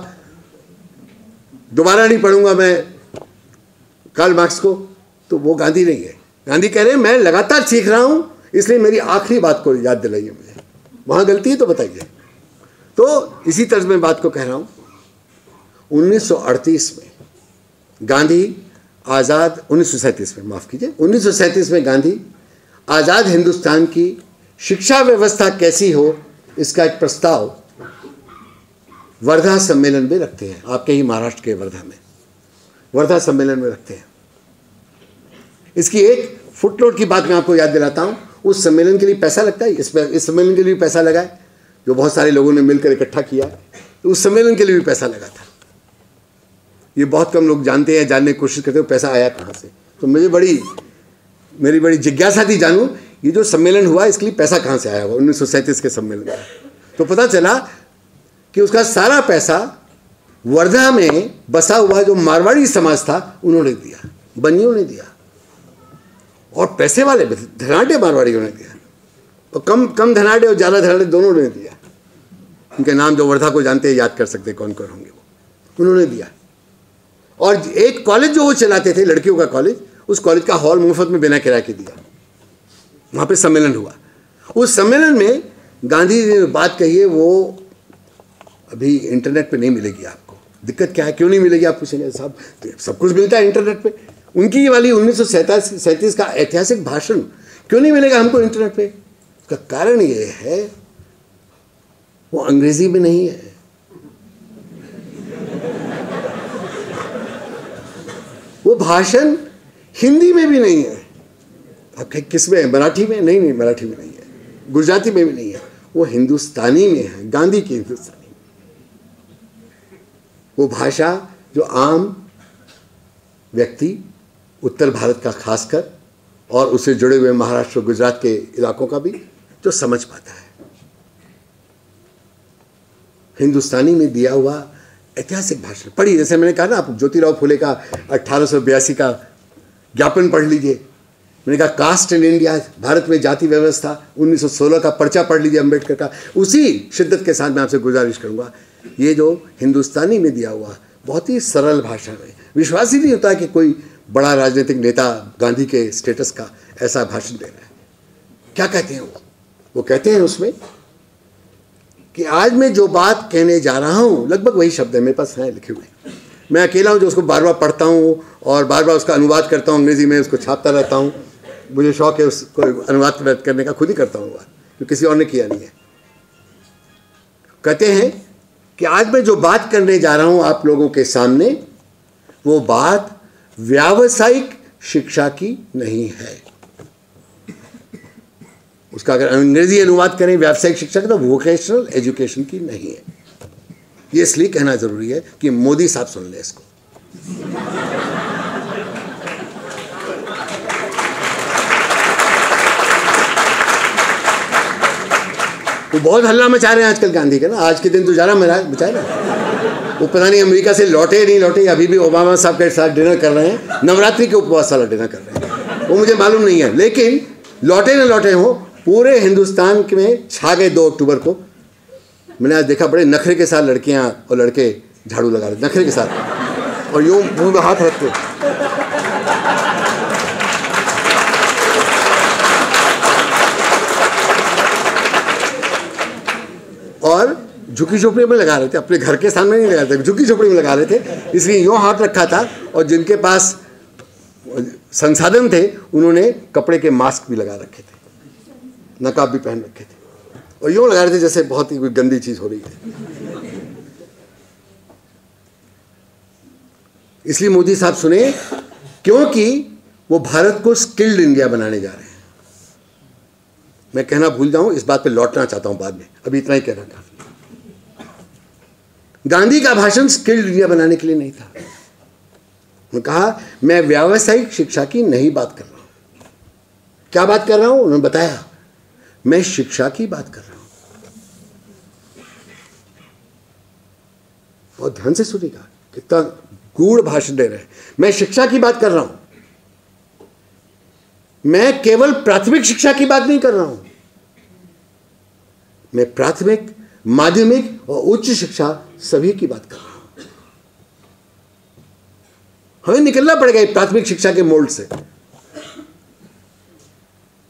दोबारा नहीं पढ़ूंगा मैं कार्ल मार्क्स को, तो वो गांधी नहीं है। गांधी कह रहे हैं मैं लगातार सीख रहा हूं, इसलिए मेरी आखिरी बात को याद दिलाइए मुझे, वहां गलती है तो बताइए। तो इसी तर्ज में बात को कह रहा हूं, उन्नीस सौ अड़तीस में गांधी आज़ाद उन्नीस सौ सैंतीस में माफ़ कीजिए उन्नीस सौ सैंतीस में गांधी आज़ाद हिंदुस्तान की शिक्षा व्यवस्था कैसी हो इसका एक प्रस्ताव वर्धा सम्मेलन में रखते हैं, आपके ही महाराष्ट्र के वर्धा में वर्धा सम्मेलन में रखते हैं। इसकी एक फुटनोट की बात मैं आपको याद दिलाता हूं, उस सम्मेलन के लिए पैसा लगता है, इस इस सम्मेलन के लिए पैसा लगा है जो बहुत सारे लोगों ने मिलकर इकट्ठा किया, तो उस सम्मेलन के लिए भी पैसा लगा था। ये बहुत कम लोग जानते हैं, जानने की कोशिश करते हैं पैसा आया कहाँ से। तो मुझे बड़ी मेरी बड़ी जिज्ञासा थी जानूं ये जो सम्मेलन हुआ इसके लिए पैसा कहाँ से आया हुआ उन्नीस सौ सैंतीस के सम्मेलन में। तो पता चला कि उसका सारा पैसा वर्धा में बसा हुआ जो मारवाड़ी समाज था उन्होंने दिया, बनियों ने दिया, और पैसे वाले धनाढ़े मारवाड़ियों ने दिया, और कम कम धनाढ़े और ज़्यादा धनाढ़े दोनों ने दिया। उनके नाम जो वर्धा को जानते हैं याद कर सकते कौन कौन होंगे वो, उन्होंने दिया। और एक कॉलेज जो वो चलाते थे, लड़कियों का कॉलेज, उस कॉलेज का हॉल मुफ्त में बिना किराए के दिया। वहाँ पे सम्मेलन हुआ। उस सम्मेलन में गांधी जी ने बात कही है, वो अभी इंटरनेट पे नहीं मिलेगी आपको। दिक्कत क्या है, क्यों नहीं मिलेगी आप पूछेंगे साहब, सब कुछ मिलता है इंटरनेट पे। उनकी वाली उन्नीस सौ सैंतालीस सैंतीस का ऐतिहासिक भाषण क्यों नहीं मिलेगा हमको इंटरनेट पे? उसका कारण ये है वो अंग्रेजी में नहीं है, वो भाषण हिंदी में भी नहीं है। आप कहें किस में है? मराठी में? नहीं नहीं, मराठी में नहीं है, गुजराती में भी नहीं है, वो हिंदुस्तानी में है, गांधी की हिंदुस्तानी। वो भाषा जो आम व्यक्ति उत्तर भारत का खासकर और उससे जुड़े हुए महाराष्ट्र गुजरात के इलाकों का भी जो समझ पाता है। हिंदुस्तानी में दिया हुआ ऐतिहासिक भाषण पढ़िए। जैसे मैंने कहा ना, आप ज्योतिराव फुले का अठारह सौ बयासी का ज्ञापन पढ़ लीजिए। मैंने कहा कास्ट इन इंडिया, भारत में जाति व्यवस्था, उन्नीस सौ सोलह का पर्चा पढ़ लीजिए अम्बेडकर का। उसी शिद्दत के साथ मैं आपसे गुजारिश करूंगा, ये जो हिंदुस्तानी में दिया हुआ बहुत ही सरल भाषा में, विश्वास ही नहीं होता कि कोई बड़ा राजनीतिक नेता गांधी के स्टेटस का ऐसा भाषण दे रहा है। क्या कहते हैं वो? वो कहते हैं उसमें कि आज मैं जो बात कहने जा रहा हूँ, लगभग वही शब्द है, मेरे पास हैं लिखे हुए। मैं अकेला हूँ जो उसको बार बार पढ़ता हूँ और बार बार उसका अनुवाद करता हूँ अंग्रेजी में, उसको छापता रहता हूँ। मुझे शौक है उसको अनुवाद करने का, खुद ही करता हूँ, जो किसी और ने किया नहीं है। कहते हैं कि आज मैं जो बात करने जा रहा हूँ आप लोगों के सामने, वो बात व्यावसायिक शिक्षा की नहीं है। उसका अगर अंग्रेजी अनुवाद करें व्यावसायिक शिक्षा का, तो वोकेशनल एजुकेशन की नहीं है। ये इसलिए कहना जरूरी है कि मोदी साहब सुन ले इसको। वो बहुत हल्ला मचा रहे हैं आजकल गांधी का ना, आज के दिन तो ज़्यादा मचाए ना। वो पता नहीं अमेरिका से लौटे नहीं लौटे, अभी भी ओबामा साहब के साथ डिनर कर रहे हैं, नवरात्रि के उपवास वाला डिनर कर रहे हैं, वो मुझे मालूम नहीं है। लेकिन लौटे ना लौटे हो, पूरे हिंदुस्तान में छा गए दो अक्टूबर को। मैंने आज देखा बड़े नखरे के साथ लड़कियां और लड़के झाड़ू लगा रहे, नखरे के साथ, और यूं मुंह में हाथ रख के। और झुकी झोपड़ी में लगा रहे थे, अपने घर के सामने नहीं लगा रहे थे, झुकी झोपड़ी में लगा रहे थे, इसलिए यूं हाथ रखा था। और जिनके पास संसाधन थे उन्होंने कपड़े के मास्क भी लगा रखे थे, नकाब भी पहन रखे थे, और यूं लगा रहे थे जैसे बहुत ही कोई गंदी चीज हो रही है। इसलिए मोदी साहब सुने, क्योंकि वो भारत को स्किल्ड इंडिया बनाने जा रहे हैं। मैं कहना भूल जाऊं, इस बात पे लौटना चाहता हूं बाद में, अभी इतना ही कहना काफी। गांधी का भाषण स्किल्ड इंडिया बनाने के लिए नहीं था। उन्होंने कहा मैं व्यावसायिक शिक्षा की नहीं बात कर रहा हूं। क्या बात कर रहा हूं? उन्होंने बताया, मैं शिक्षा की बात कर रहा हूं। और ध्यान से सुनिएगा, कितना गूढ़ भाषण दे रहे हैं। मैं शिक्षा की बात कर रहा हूं, मैं केवल प्राथमिक शिक्षा की बात नहीं कर रहा हूं, मैं प्राथमिक, माध्यमिक और उच्च शिक्षा सभी की बात कर रहा हूं। हमें निकलना पड़ेगा प्राथमिक शिक्षा के मोल्ड से।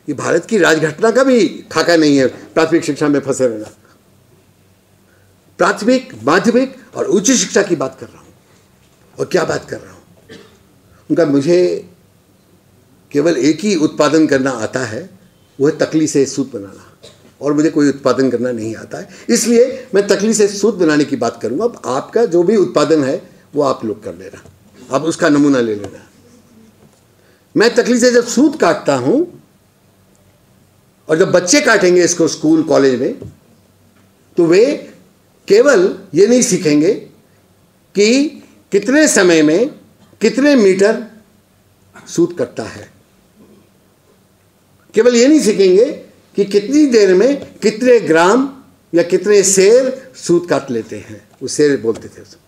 ये भारत की राजघटना का भी खाका नहीं है प्राथमिक शिक्षा में फंसे रहना। प्राथमिक, माध्यमिक और उच्च शिक्षा की बात कर रहा हूं। और क्या बात कर रहा हूं, उनका मुझे केवल एक ही उत्पादन करना आता है, वो है तकली से सूत बनाना, और मुझे कोई उत्पादन करना नहीं आता है। इसलिए मैं तकली से सूत बनाने की बात करूंगा। अब आपका जो भी उत्पादन है वो आप लोग कर लेना, आप उसका नमूना ले लेना। मैं तकली से जब सूत काटता हूं और जब बच्चे काटेंगे इसको स्कूल कॉलेज में, तो वे केवल ये नहीं सीखेंगे कि कितने समय में कितने मीटर सूत कटता है, केवल ये नहीं सीखेंगे कि कितनी देर में कितने ग्राम या कितने सेर सूत काट लेते हैं। वो सेर बोलते थे उसको।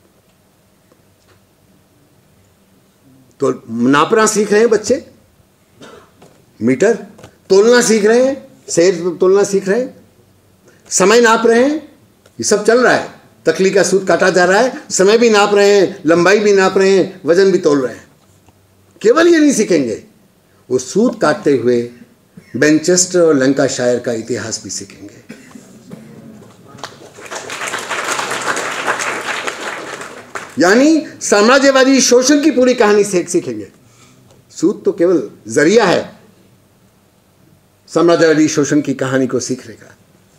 तो नापना सीख रहे हैं बच्चे, मीटर तोलना सीख रहे हैं, सेर तोलना सीख रहे हैं, समय नाप रहे हैं, ये सब चल रहा है। तकली का सूत काटा जा रहा है, समय भी नाप रहे हैं, लंबाई भी नाप रहे हैं, वजन भी तोल रहे हैं। केवल ये नहीं सीखेंगे, वो सूत काटते हुए मैनचेस्टर और लंकाशायर का इतिहास भी सीखेंगे। यानी साम्राज्यवादी शोषण की पूरी कहानी से सीखेंगे। सूत तो केवल जरिया है साम्राज्यवादी शोषण की कहानी को सीखने का।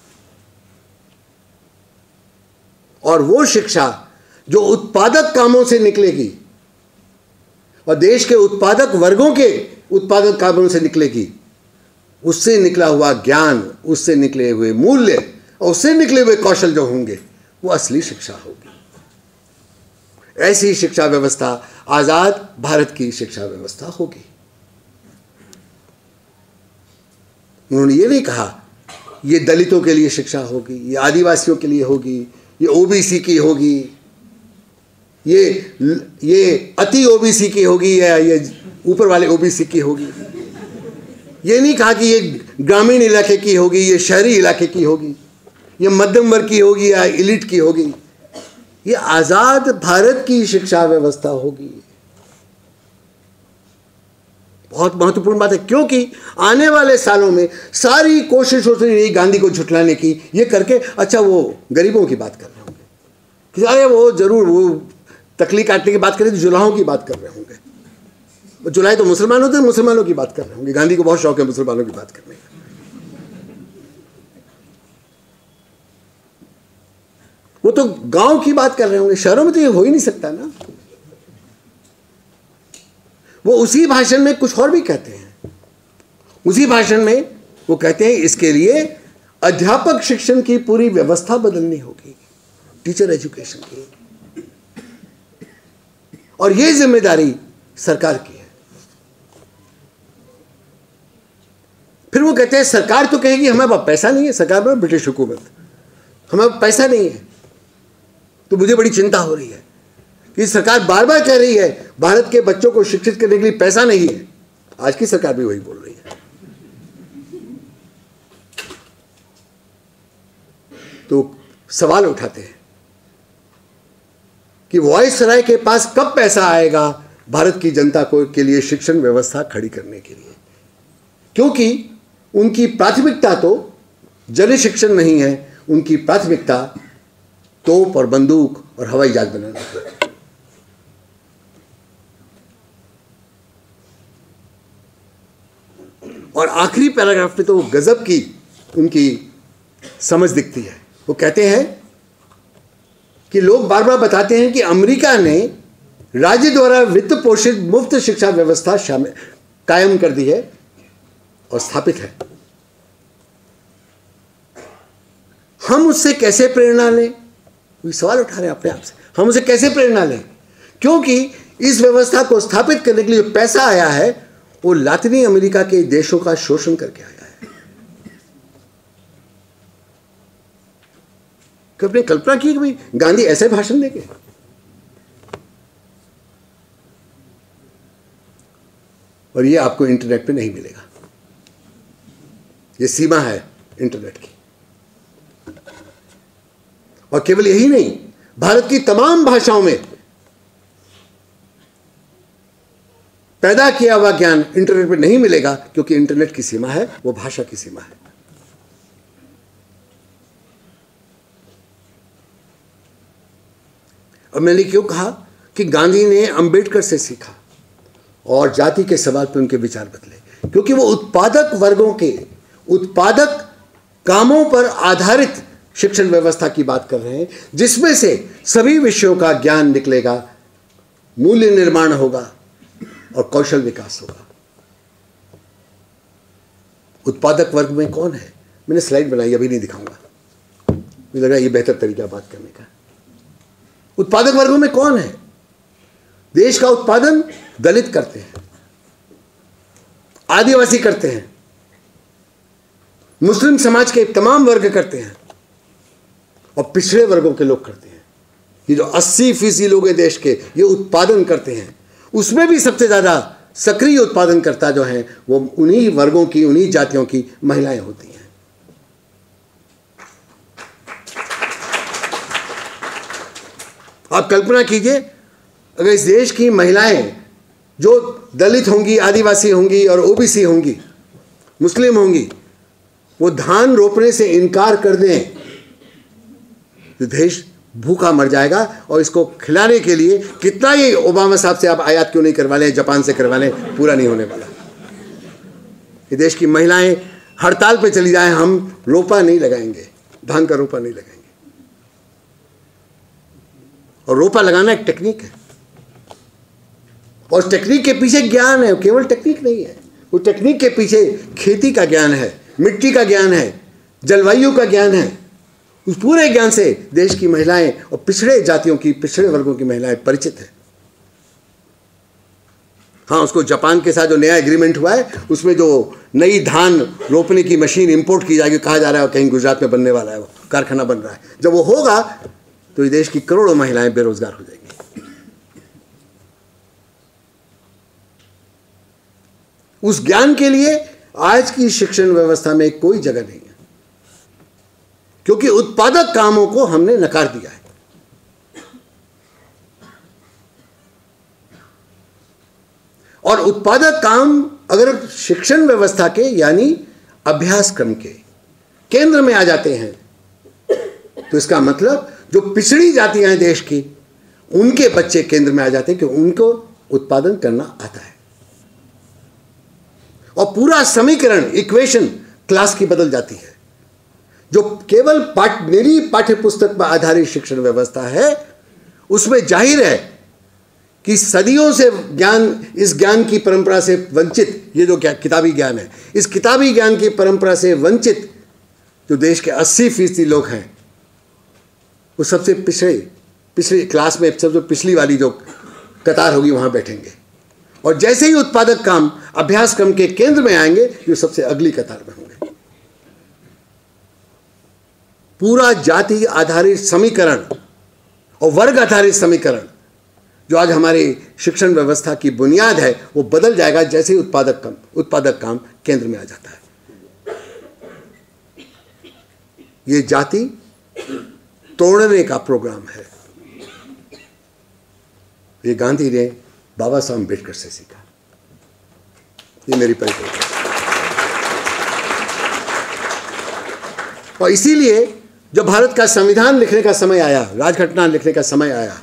और वो शिक्षा जो उत्पादक कामों से निकलेगी और देश के उत्पादक वर्गों के उत्पादक कामों से निकलेगी, उससे निकला हुआ ज्ञान, उससे निकले हुए मूल्य और उससे निकले हुए कौशल जो होंगे, वो असली शिक्षा होगी। ऐसी शिक्षा व्यवस्था आजाद भारत की शिक्षा व्यवस्था होगी। उन्होंने ये नहीं कहा ये दलितों के लिए शिक्षा होगी, ये आदिवासियों के लिए होगी, ये ओबीसी की होगी, ये ये अति ओबीसी की होगी, या ये ऊपर वाले ओबीसी की होगी। ये नहीं कहा कि ये ग्रामीण इलाके की होगी, ये शहरी इलाके की होगी, ये मध्यम वर्ग की होगी या इलिट की होगी। ये आजाद भारत की शिक्षा व्यवस्था होगी। बहुत महत्वपूर्ण बात है, क्योंकि आने वाले सालों में सारी कोशिश होती रही गांधी को झुठलाने की, ये करके अच्छा वो गरीबों की बात कर रहे होंगे कि अरे वो जरूर वो तकली काटने की बात करें तो जुलाहों की बात कर रहे होंगे। वो जुलाहे तो मुसलमान होते हैं, मुसलमानों की बात कर रहे होंगे। गांधी को बहुत शौक है मुसलमानों की बात करने का। वो तो गांव की बात कर रहे होंगे, शहरों में तो ये हो ही नहीं सकता ना। वो उसी भाषण में कुछ और भी कहते हैं। उसी भाषण में वो कहते हैं इसके लिए अध्यापक शिक्षण की पूरी व्यवस्था बदलनी होगी, टीचर एजुकेशन की, और ये जिम्मेदारी सरकार की है। फिर वो कहते हैं सरकार तो कहेगी हमारे पास पैसा नहीं है, सरकार में ब्रिटिश हुकूमत, हमारे पास पैसा नहीं है। तो मुझे बड़ी चिंता हो रही है कि सरकार बार बार कह रही है भारत के बच्चों को शिक्षित करने के लिए पैसा नहीं है। आज की सरकार भी वही बोल रही है। तो सवाल उठाते हैं कि वायसराय के पास कब पैसा आएगा भारत की जनता को के लिए शिक्षण व्यवस्था खड़ी करने के लिए, क्योंकि उनकी प्राथमिकता तो जन शिक्षण नहीं है, उनकी प्राथमिकता तोप और बंदूक और हवाई जहाज बनाना है। और आखिरी पैराग्राफ में तो गजब की उनकी समझ दिखती है। वो कहते हैं कि लोग बार बार बताते हैं कि अमेरिका ने राज्य द्वारा वित्त पोषित मुफ्त शिक्षा व्यवस्था शामिल कायम कर दी है और स्थापित है। हम उससे कैसे प्रेरणा लें? ये सवाल उठा रहे हैं अपने आप से, हम उसे कैसे प्रेरणा लें? क्योंकि इस व्यवस्था को स्थापित करने के लिए पैसा आया है वो लातिनी अमेरिका के देशों का शोषण करके आया है। कि आपने कल्पना की कि भाई गांधी ऐसे भाषण देंगे? और ये आपको इंटरनेट पे नहीं मिलेगा, ये सीमा है इंटरनेट की। और केवल यही नहीं, भारत की तमाम भाषाओं में पैदा किया हुआ ज्ञान इंटरनेट पर नहीं मिलेगा, क्योंकि इंटरनेट की सीमा है, वो भाषा की सीमा है। और मैंने क्यों कहा कि गांधी ने अंबेडकर से सीखा और जाति के सवाल पर उनके विचार बदले, क्योंकि वो उत्पादक वर्गों के उत्पादक कामों पर आधारित शिक्षण व्यवस्था की बात कर रहे हैं, जिसमें से सभी विषयों का ज्ञान निकलेगा, मूल्य निर्माण होगा और कौशल विकास होगा। उत्पादक वर्ग में कौन है? मैंने स्लाइड बनाई, अभी नहीं दिखाऊंगा, मुझे लगा ये बेहतर तरीका बात करने का। उत्पादक वर्गों में कौन है? देश का उत्पादन दलित करते हैं, आदिवासी करते हैं, मुस्लिम समाज के तमाम वर्ग करते हैं और पिछड़े वर्गों के लोग करते हैं। ये जो अस्सी फीसदी लोग हैं देश के, ये उत्पादन करते हैं। उसमें भी सबसे ज्यादा सक्रिय उत्पादनकर्ता जो हैं वो उन्हीं वर्गों की, उन्हीं जातियों की महिलाएं होती हैं। आप कल्पना कीजिए, अगर इस देश की महिलाएं जो दलित होंगी, आदिवासी होंगी और ओबीसी होंगी, मुस्लिम होंगी, वो धान रोपने से इनकार कर दें तो देश भूखा मर जाएगा। और इसको खिलाने के लिए कितना ही ओबामा साहब से आप आयात क्यों नहीं करवा लें, जापान से करवा लें, पूरा नहीं होने वाला। ये देश की महिलाएं हड़ताल पे चली जाएं, हम रोपा नहीं लगाएंगे, धान का रोपा नहीं लगाएंगे। और रोपा लगाना एक टेक्निक है, और टेक्निक के पीछे ज्ञान है, केवल टेक्निक नहीं है, वो टेक्निक के पीछे खेती का ज्ञान है, मिट्टी का ज्ञान है, जलवायु का ज्ञान है। उस पूरे ज्ञान से देश की महिलाएं और पिछड़े जातियों की, पिछड़े वर्गों की महिलाएं परिचित है। हाँ, उसको जापान के साथ जो नया एग्रीमेंट हुआ है, उसमें जो नई धान रोपने की मशीन इंपोर्ट की जाएगी, कहा जा रहा है कहीं गुजरात में बनने वाला है, वो कारखाना बन रहा है। जब वो होगा तो ये देश की करोड़ों महिलाएं बेरोजगार हो जाएंगी। उस ज्ञान के लिए आज की शिक्षण व्यवस्था में कोई जगह नहीं है, क्योंकि उत्पादक कामों को हमने नकार दिया है। और उत्पादक काम अगर शिक्षण व्यवस्था के यानी अभ्यासक्रम के केंद्र में आ जाते हैं, तो इसका मतलब जो पिछड़ी जातियां हैं देश की, उनके बच्चे केंद्र में आ जाते हैं कि उनको उत्पादन करना आता है। और पूरा समीकरण, इक्वेशन क्लास की बदल जाती है। जो केवल पाठ मेरी पाठ्य पुस्तक पर आधारित शिक्षण व्यवस्था है, उसमें जाहिर है कि सदियों से ज्ञान, इस ज्ञान की परंपरा से वंचित, ये जो किताबी ज्ञान है, इस किताबी ज्ञान की परंपरा से वंचित जो देश के अस्सी फीसदी लोग हैं, वो सबसे पिछड़े पिछली क्लास में, सबसे पिछली वाली जो कतार होगी वहां बैठेंगे। और जैसे ही उत्पादक काम अभ्यासक्रम के केंद्र में आएंगे, ये सबसे अगली कतार में होंगे। पूरा जाति आधारित समीकरण और वर्ग आधारित समीकरण जो आज हमारी शिक्षण व्यवस्था की बुनियाद है, वो बदल जाएगा जैसे ही उत्पादक काम उत्पादक काम केंद्र में आ जाता है। ये जाति तोड़ने का प्रोग्राम है। ये गांधी ने बाबा साहब अम्बेडकर से सीखा। ये मेरी परिकल्पना। और इसीलिए जब भारत का संविधान लिखने का समय आया, राजघटना लिखने का समय आया,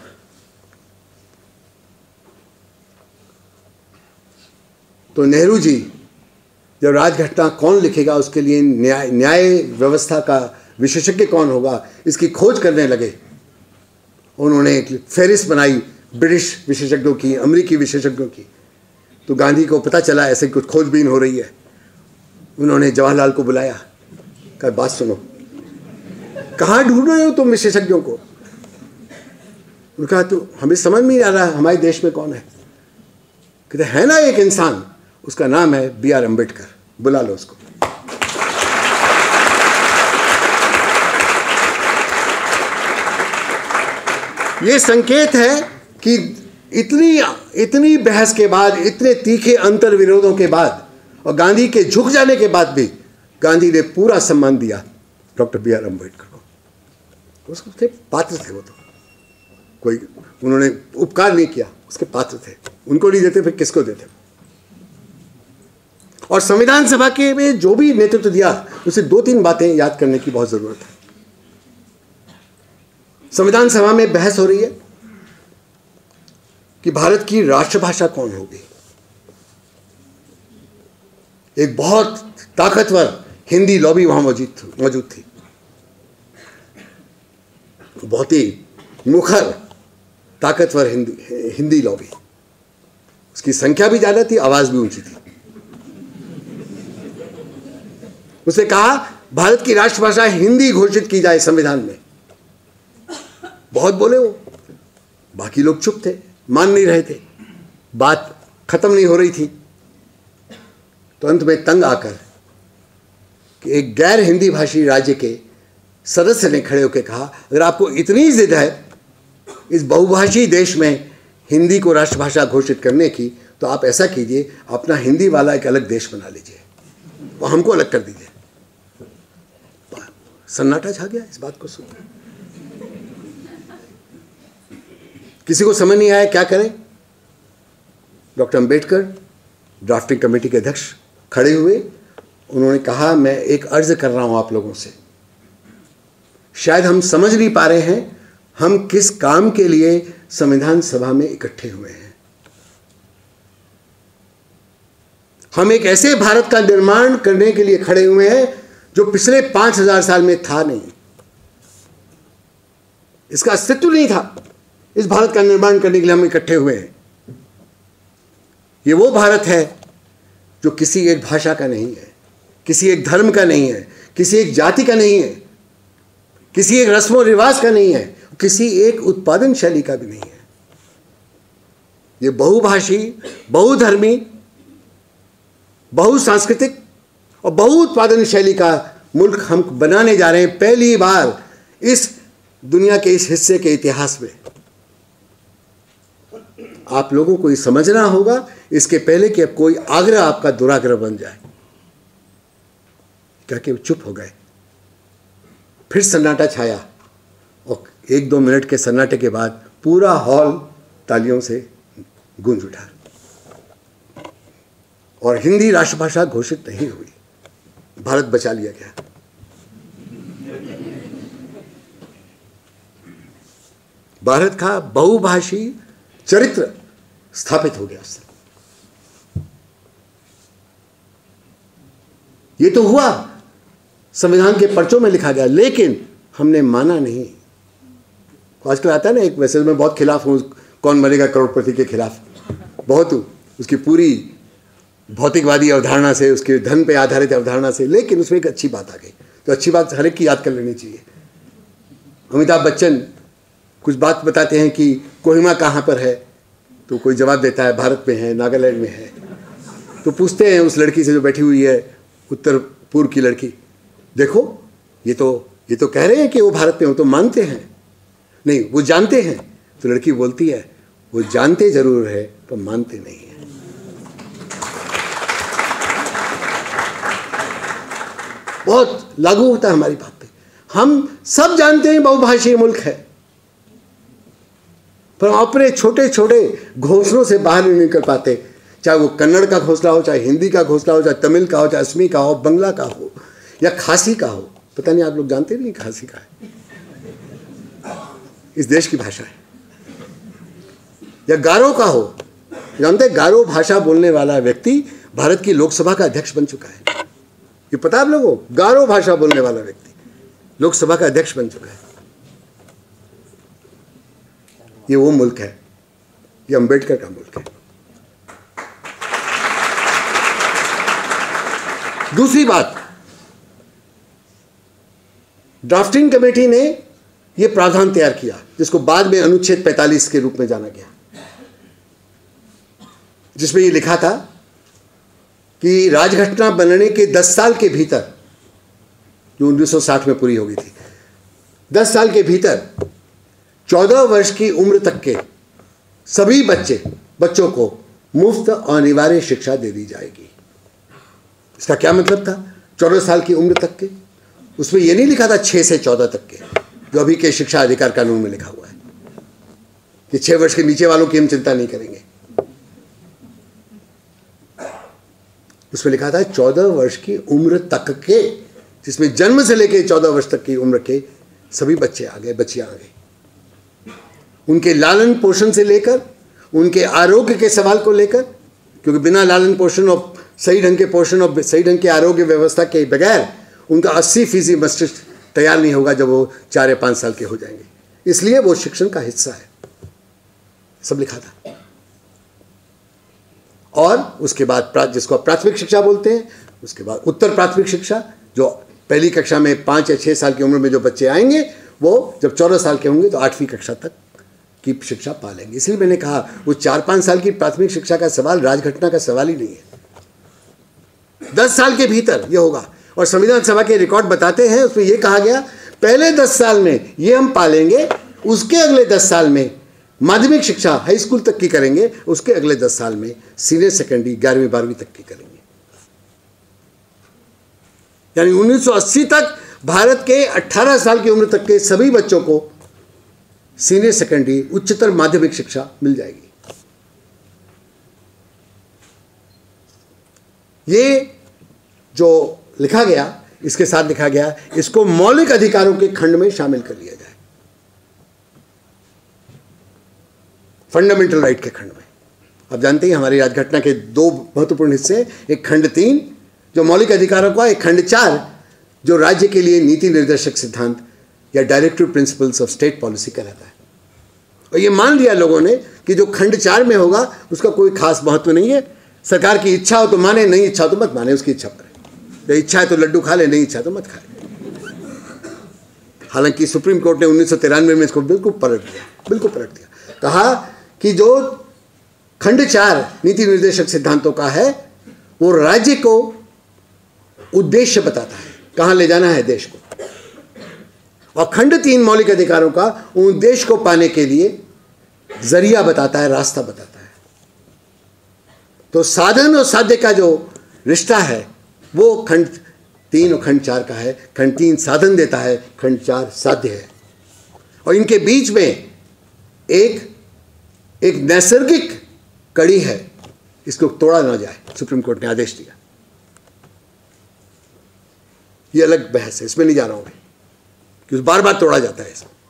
तो नेहरू जी जब राजघटना कौन लिखेगा, उसके लिए न्याय न्याय व्यवस्था का विशेषज्ञ कौन होगा, इसकी खोज करने लगे। उन्होंने एक फेरिस्त बनाई ब्रिटिश विशेषज्ञों की, अमेरिकी विशेषज्ञों की। तो गांधी को पता चला ऐसे कुछ खोजबीन हो रही है। उन्होंने जवाहरलाल को बुलाया, कहा बात सुनो, कहाँ ढूंढ रहे हो तुम विशेषज्ञों को? उन्होंने कहा तो हमें समझ में नहीं आ रहा हमारे देश में कौन है। कहते है ना एक इंसान, उसका नाम है बी आर अम्बेडकर, बुला लो उसको। ये संकेत है कि इतनी इतनी बहस के बाद, इतने तीखे अंतर विरोधों के बाद और गांधी के झुक जाने के बाद भी गांधी ने पूरा सम्मान दिया डॉक्टर बी आर अम्बेडकर को। उसके पात्र थे वो, तो कोई उन्होंने उपकार नहीं किया, उसके पात्र थे। उनको नहीं देते फिर किसको देते? और संविधान सभा के में जो भी नेतृत्व दिया उसे दो तीन बातें याद करने की बहुत जरूरत है। संविधान सभा में बहस हो रही है कि भारत की राष्ट्रभाषा कौन होगी। एक बहुत ताकतवर हिंदी लॉबी वहां मौजूद मौजूद थी, बहुत ही मुखर ताकतवर हिंदी हिंदी लॉबी। उसकी संख्या भी ज्यादा थी, आवाज भी ऊंची थी। उसने कहा भारत की राष्ट्रभाषा हिंदी घोषित की जाए संविधान में। बहुत बोले वो, बाकी लोग चुप थे, मान नहीं रहे थे, बात खत्म नहीं हो रही थी। तो अंत में तंग आकर कि एक गैर हिंदी भाषी राज्य के सदस्य ने खड़े होकर कहा, अगर आपको इतनी जिद है इस बहुभाषी देश में हिंदी को राष्ट्रभाषा घोषित करने की, तो आप ऐसा कीजिए, अपना हिंदी वाला एक अलग देश बना लीजिए और हमको अलग कर दीजिए। सन्नाटा छा गया इस बात को सुन। किसी को समझ नहीं आया क्या करें। डॉक्टर अंबेडकर ड्राफ्टिंग कमेटी के अध्यक्ष खड़े हुए, उन्होंने कहा, मैं एक अर्ज कर रहा हूं आप लोगों से, शायद हम समझ नहीं पा रहे हैं हम किस काम के लिए संविधान सभा में इकट्ठे हुए हैं। हम एक ऐसे भारत का निर्माण करने के लिए खड़े हुए हैं जो पिछले पांच हजार साल में था नहीं, इसका अस्तित्व नहीं था। इस भारत का निर्माण करने के लिए हम इकट्ठे हुए हैं। ये वो भारत है जो किसी एक भाषा का नहीं है, किसी एक धर्म का नहीं है, किसी एक जाति का नहीं है, किसी एक रस्म और रिवाज का नहीं है, किसी एक उत्पादन शैली का भी नहीं है। ये बहुभाषी, बहुधर्मी, बहुसांस्कृतिक और बहुउत्पादन शैली का मुल्क हम बनाने जा रहे हैं पहली बार इस दुनिया के इस हिस्से के इतिहास में। आप लोगों को ये समझना होगा इसके पहले कि अब कोई आग्रह आपका दुराग्रह बन जाए। क्या कि चुप हो गए। फिर सन्नाटा छाया और एक दो मिनट के सन्नाटे के बाद पूरा हॉल तालियों से गूंज उठा और हिंदी राष्ट्रभाषा घोषित नहीं हुई। भारत बचा लिया गया। भारत का बहुभाषी चरित्र स्थापित हो गया उससे। ये तो हुआ, संविधान के पर्चों में लिखा गया, लेकिन हमने माना नहीं। आजकल आता है ना, एक वैसे मैं बहुत खिलाफ हूं कौन बनेगा करोड़पति के खिलाफ, बहुत हूं उसकी पूरी भौतिकवादी अवधारणा से, उसके धन पे आधारित अवधारणा से, लेकिन उसमें एक अच्छी बात आ गई। तो अच्छी बात हर एक की याद कर लेनी चाहिए। अमिताभ बच्चन कुछ बात बताते हैं कि कोहिमा कहाँ पर है, तो कोई जवाब देता है भारत में है, नागालैंड में है। तो पूछते हैं उस लड़की से जो बैठी हुई है, उत्तर पूर्व की लड़की, देखो ये तो ये तो कह रहे हैं कि वो भारत में हो, तो मानते हैं नहीं, वो जानते हैं। तो लड़की बोलती है, वो जानते जरूर है पर मानते नहीं है। बहुत लागू होता है हमारी बात पे। हम सब जानते हैं बहुभाषीय मुल्क है, पर हम अपने छोटे छोटे घोंसलों से बाहर नहीं निकल पाते। चाहे वो कन्नड़ का घोंसला हो, चाहे हिंदी का घोंसला हो, चाहे तमिल का हो, चाहे असमी का हो, बंगला का हो या खासी का हो। पता नहीं आप लोग जानते नहीं खासी का है, इस देश की भाषा है। या गारो का हो, जानते हैं गारो भाषा बोलने वाला व्यक्ति भारत की लोकसभा का अध्यक्ष बन चुका है। ये पता है आप लोगों को? गारो भाषा बोलने वाला व्यक्ति लोकसभा का अध्यक्ष बन चुका है। ये वो मुल्क है, ये अंबेडकर का मुल्क है। दूसरी बात, ड्राफ्टिंग कमेटी ने यह प्रावधान तैयार किया जिसको बाद में अनुच्छेद पैंतालीस के रूप में जाना गया, जिसमें यह लिखा था कि राजघटना बनने के दस साल के भीतर, जो उन्नीस सौ साठ में पूरी हो गई थी, दस साल के भीतर चौदह वर्ष की उम्र तक के सभी बच्चे बच्चों को मुफ्त और अनिवार्य शिक्षा दे दी जाएगी। इसका क्या मतलब था? चौदह साल की उम्र तक के, उसमें यह नहीं लिखा था छह से चौदह तक के, जो अभी के शिक्षा अधिकार कानून में लिखा हुआ है कि छह वर्ष के नीचे वालों की हम चिंता नहीं करेंगे। उसमें लिखा था चौदह वर्ष की उम्र तक के, जिसमें जन्म से लेकर चौदह वर्ष तक की उम्र के सभी बच्चे आ गए, बच्चियां आ गई। उनके लालन पोषण से लेकर उनके आरोग्य के सवाल को लेकर, क्योंकि बिना लालन पोषण और सही ढंग के पोषण और सही ढंग के आरोग्य व्यवस्था के बगैर उनका अस्सी फीसदी मस्तिष्क तैयार नहीं होगा जब वो चार या पाँच साल के हो जाएंगे। इसलिए वो शिक्षण का हिस्सा है, सब लिखा था। और उसके बाद जिसको आप प्राथमिक शिक्षा बोलते हैं, उसके बाद उत्तर प्राथमिक शिक्षा, जो पहली कक्षा में पाँच या छः साल की उम्र में जो बच्चे आएंगे वो जब चौदह साल के होंगे तो आठवीं कक्षा तक की शिक्षा पा लेंगे। इसलिए मैंने कहा वो चार पाँच साल की प्राथमिक शिक्षा का सवाल राजघटना का सवाल ही नहीं है, दस साल के भीतर ये होगा। और संविधान सभा के रिकॉर्ड बताते हैं, उसमें ये कहा गया पहले दस साल में ये हम पालेंगे, उसके अगले दस साल में माध्यमिक शिक्षा हाई स्कूल तक की करेंगे, उसके अगले दस साल में सीनियर सेकेंडरी ग्यारहवीं बारहवीं तक की करेंगे। यानी उन्नीस सौ अस्सी तक भारत के अठारह साल की उम्र तक के सभी बच्चों को सीनियर सेकेंडरी उच्चतर माध्यमिक शिक्षा मिल जाएगी। ये जो लिखा गया, इसके साथ लिखा गया इसको मौलिक अधिकारों के खंड में शामिल कर लिया जाए, फंडामेंटल राइट के खंड में। आप जानते हैं हमारी राजघटना के दो महत्वपूर्ण हिस्से, एक खंड तीन जो मौलिक अधिकारों का, एक खंड चार जो राज्य के लिए नीति निर्देशक सिद्धांत या directive principles of state policy कहलाता है। और ये मान लिया लोगों ने कि जो खंड चार में होगा उसका कोई खास महत्व नहीं है, सरकार की इच्छा हो तो माने, नहीं इच्छा हो तो मत माने, उसकी इच्छा पर है। इच्छा है तो लड्डू खा ले, नहीं इच्छा तो मत खा ले। हालांकि सुप्रीम कोर्ट ने उन्नीस सौ तिरानवे में इसको बिल्कुल पलट दिया, बिल्कुल पलट दिया। कहा कि जो खंड चार नीति निर्देशक सिद्धांतों का है वो राज्य को उद्देश्य बताता है, कहाँ ले जाना है देश को, और खंड तीन मौलिक अधिकारों का उद्देश्य को पाने के लिए जरिया बताता है, रास्ता बताता है। तो साधन और साध्य का जो रिश्ता है वो खंड तीन और खंड चार का है। खंड तीन साधन देता है, खंड चार साध्य है, और इनके बीच में एक एक नैसर्गिक कड़ी है, इसको तोड़ा ना जाए, सुप्रीम कोर्ट ने आदेश दिया। ये अलग बहस है, इसमें नहीं जा रहा हूं मैं, क्योंकि बार बार तोड़ा जाता है इसको।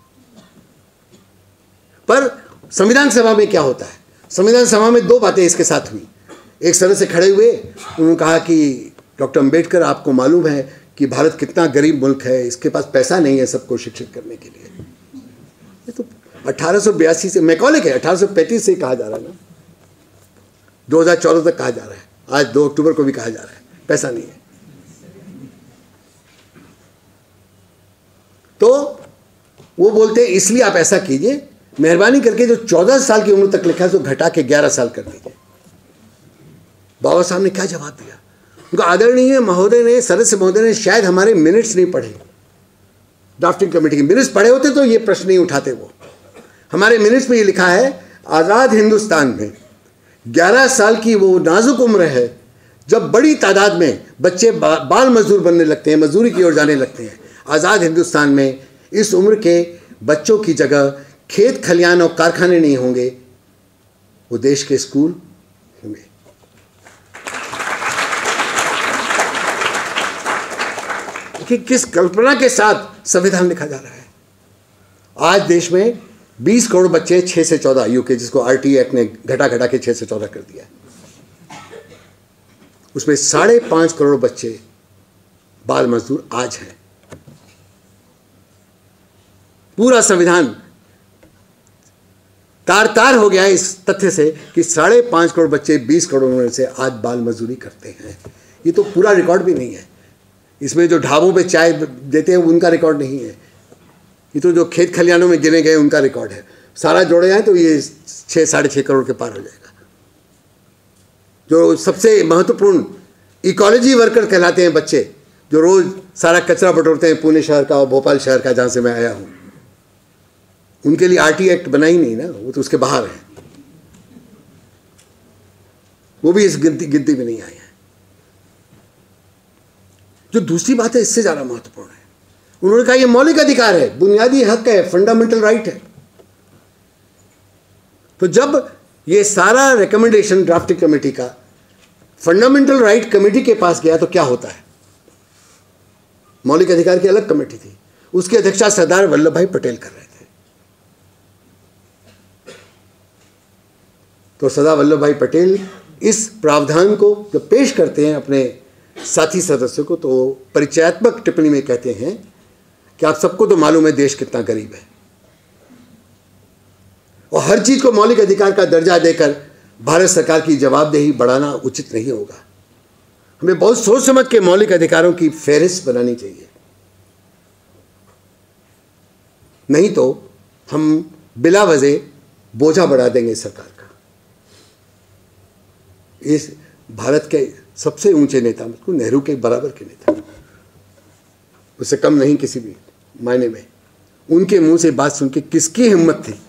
पर संविधान सभा में क्या होता है, संविधान सभा में दो बातें इसके साथ हुई। एक तरह से खड़े हुए उन्होंने कहा कि डॉक्टर अंबेडकर, आपको मालूम है कि भारत कितना गरीब मुल्क है, इसके पास पैसा नहीं है सबको शिक्षित करने के लिए। ये तो अठारह सौ बयासी से मैकॉले के अठारह सौ पैंतीस से कहा जा रहा है ना, दो हज़ार चौदह तक कहा जा रहा है, आज दो अक्टूबर को भी कहा जा रहा है पैसा नहीं है। तो वो बोलते हैं इसलिए आप ऐसा कीजिए, मेहरबानी करके जो चौदह साल की उम्र तक लिखा है उसको घटा के ग्यारह साल कर दीजिए। बाबा साहब ने क्या जवाब दिया, उनका आदरणीय महोदय ने, सदस्य महोदय ने शायद हमारे मिनट्स नहीं पढ़े, ड्राफ्टिंग कमेटी के मिनट्स पढ़े होते तो ये प्रश्न नहीं उठाते। वो हमारे मिनट्स में ये लिखा है, आज़ाद हिंदुस्तान में ग्यारह साल की वो नाजुक उम्र है जब बड़ी तादाद में बच्चे बा, बाल मजदूर बनने लगते हैं, मजदूरी की ओर जाने लगते हैं। आज़ाद हिंदुस्तान में इस उम्र के बच्चों की जगह खेत खलियान और कारखाने नहीं होंगे, वो देश के स्कूल होंगे। कि किस कल्पना के साथ संविधान लिखा जा रहा है। आज देश में बीस करोड़ बच्चे छह से चौदह आयु के, जिसको आरटी एक्ट ने घटा घटा के छह से चौदह कर दिया है, उसमें साढ़े पांच करोड़ बच्चे बाल मजदूर आज हैं। पूरा संविधान तार तार हो गया है इस तथ्य से कि साढ़े पांच करोड़ बच्चे बीस करोड़ में से आज बाल मजदूरी करते हैं। ये तो पूरा रिकॉर्ड भी नहीं है, इसमें जो ढाबों पे चाय देते हैं उनका रिकॉर्ड नहीं है, ये तो जो खेत खलियानों में गिने गए उनका रिकॉर्ड है। सारा जोड़े जाए तो ये छः साढ़े छः करोड़ के पार हो जाएगा। जो सबसे महत्वपूर्ण इकोलॉजी वर्कर कहलाते हैं बच्चे, जो रोज़ सारा कचरा बटोरते हैं पुणे शहर का और भोपाल शहर का जहाँ से मैं आया हूँ, उनके लिए आरटी एक्ट बना ही नहीं ना, वो तो उसके बाहर है, वो भी इस गिनती गिनती में नहीं आए हैं। जो दूसरी बात है इससे ज़्यादा महत्वपूर्ण है, उन्होंने कहा ये मौलिक अधिकार है, बुनियादी हक है, फंडामेंटल राइट है। तो जब ये सारा रिकमेंडेशन ड्राफ्टिंग कमेटी का फंडामेंटल राइट कमेटी के पास गया तो क्या होता है? मौलिक अधिकार की अलग कमेटी थी, उसकी अध्यक्षता सरदार वल्लभ भाई पटेल कर रहे थे। तो सरदार वल्लभ भाई पटेल इस प्रावधान को जब पेश करते हैं अपने साथी सदस्यों को, तो परिचयात्मक टिप्पणी में कहते हैं कि आप सबको तो मालूम है देश कितना गरीब है, और हर चीज को मौलिक अधिकार का दर्जा देकर भारत सरकार की जवाबदेही बढ़ाना उचित नहीं होगा। हमें बहुत सोच समझ के मौलिक अधिकारों की फेहरिस्त बनानी चाहिए, नहीं तो हम बिला वजह बोझा बढ़ा देंगे सरकार का। इस भारत के सबसे ऊंचे नेता, मतलब नेहरू के बराबर के नेता, उससे कम नहीं किसी भी मायने में, उनके मुंह से बात सुन के किसकी हिम्मत थी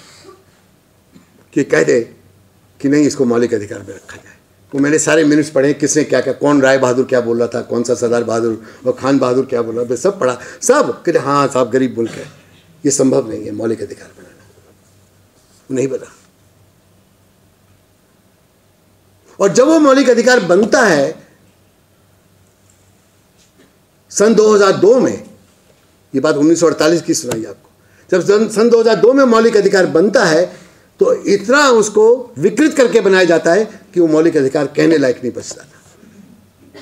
कि कह दे कि नहीं इसको मौलिक अधिकार में रखा जाए। वो मैंने सारे मिनट्स पढ़े, किसने क्या क्या, कौन राय बहादुर क्या बोल रहा था, कौन सा सरदार बहादुर और खान बहादुर क्या बोल रहा था, सब पढ़ा, सब कहते हाँ साहब गरीब मुल्क है, ये संभव नहीं है मौलिक अधिकार बनाना, नहीं बना। और जब वो मौलिक अधिकार बनता है सन दो हज़ार दो में, ये बात उन्नीस सौ अड़तालीस की सुनाई आपको, जब सन दो हज़ार दो में मौलिक अधिकार बनता है तो इतना उसको विकृत करके बनाया जाता है कि वो मौलिक अधिकार कहने लायक नहीं बचता था।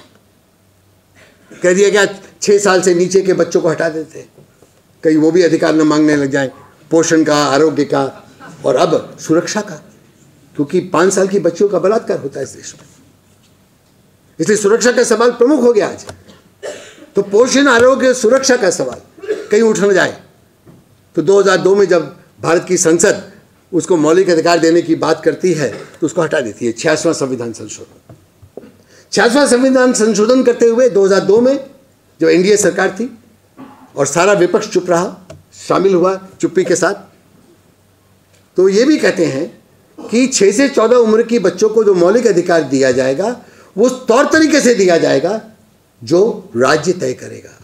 कह दिया गया छह साल से नीचे के बच्चों को हटा देते, कहीं वो भी अधिकार न मांगने लग जाए, पोषण का, आरोग्य का, और अब सुरक्षा का, क्योंकि पांच साल की बच्चियों का बलात्कार होता है इस देश में, इसलिए सुरक्षा का सवाल प्रमुख हो गया आज। तो पोषण, आरोग्य, सुरक्षा का सवाल कहीं उठ न जाए, तो दो हज़ार दो में जब भारत की संसद उसको मौलिक अधिकार देने की बात करती है तो उसको हटा देती है। छियासवां संविधान संशोधन छियासवां संविधान संशोधन करते हुए दो हज़ार दो में जब एनडीए सरकार थी और सारा विपक्ष चुप रहा, शामिल हुआ चुप्पी के साथ, तो ये भी कहते हैं कि छह से चौदह उम्र की बच्चों को जो मौलिक अधिकार दिया जाएगा वो उस तौर तरीके से दिया जाएगा जो राज्य तय करेगा,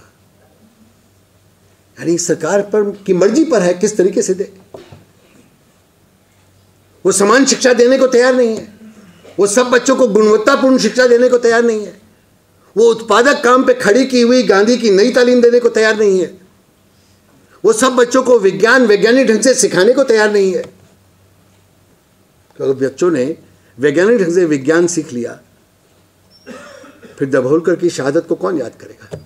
यानी सरकार पर की मर्जी पर है किस तरीके से दे। वो समान शिक्षा देने को तैयार नहीं है, वो सब बच्चों को गुणवत्तापूर्ण शिक्षा देने को तैयार नहीं है, वो उत्पादक काम पे खड़ी की हुई गांधी की नई तालीम देने को तैयार नहीं है, वो सब बच्चों को विज्ञान वैज्ञानिक ढंग से सिखाने को तैयार नहीं है। तो बच्चों ने वैज्ञानिक ढंग से विज्ञान सीख लिया, फिर दाभोलकर की शहादत को कौन याद करेगा?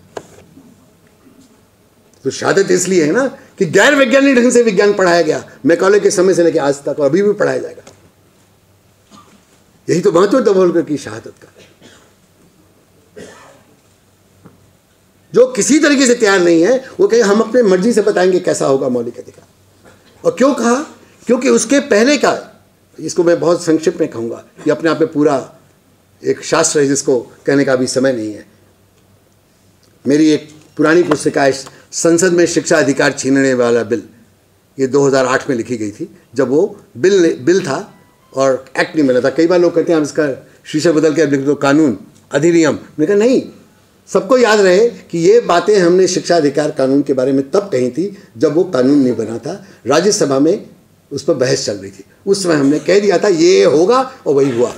तो शहादत इसलिए है ना कि गैर वैज्ञानिक ढंग से विज्ञान पढ़ाया गया, मैकॉले के समय से लेकर आज तक, और अभी भी पढ़ाया जाएगा। यही तो महत्व है दाभोलकर की शहादत का। जो किसी तरीके से तैयार नहीं है वो कहे हम अपने मर्जी से बताएंगे कैसा होगा मौलिक अधिकार। और क्यों कहा? क्योंकि उसके पहले का, इसको मैं बहुत संक्षिप्त में कहूंगा, ये अपने आप में पूरा एक शास्त्र है जिसको कहने का भी समय नहीं है। मेरी एक पुरानी पुस्तिका है, संसद में शिक्षा अधिकार छीनने वाला बिल, ये दो हज़ार आठ में लिखी गई थी, जब वो बिल बिल था और एक्ट नहीं बना था। कई बार लोग कहते हैं हम इसका शीर्षक बदल के अब लिख दो कानून, अधिनियम। मैंने कहा नहीं, सबको याद रहे कि ये बातें हमने शिक्षा अधिकार कानून के बारे में तब कही थी जब वो कानून नहीं बना था, राज्यसभा में उस पर बहस चल रही थी। उस समय हमने कह दिया था ये होगा और वही हुआ।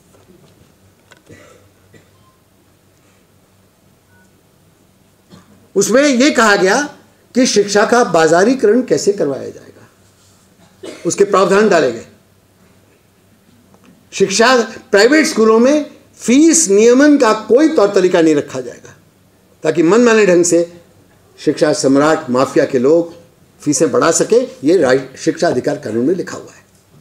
उसमें यह कहा गया कि शिक्षा का बाजारीकरण कैसे करवाया जाएगा, उसके प्रावधान डाले गए। शिक्षा प्राइवेट स्कूलों में फीस नियमन का कोई तौर तरीका नहीं रखा जाएगा ताकि मनमाने ढंग से शिक्षा सम्राट माफिया के लोग फीसें बढ़ा सके। ये शिक्षा अधिकार कानून में लिखा हुआ है।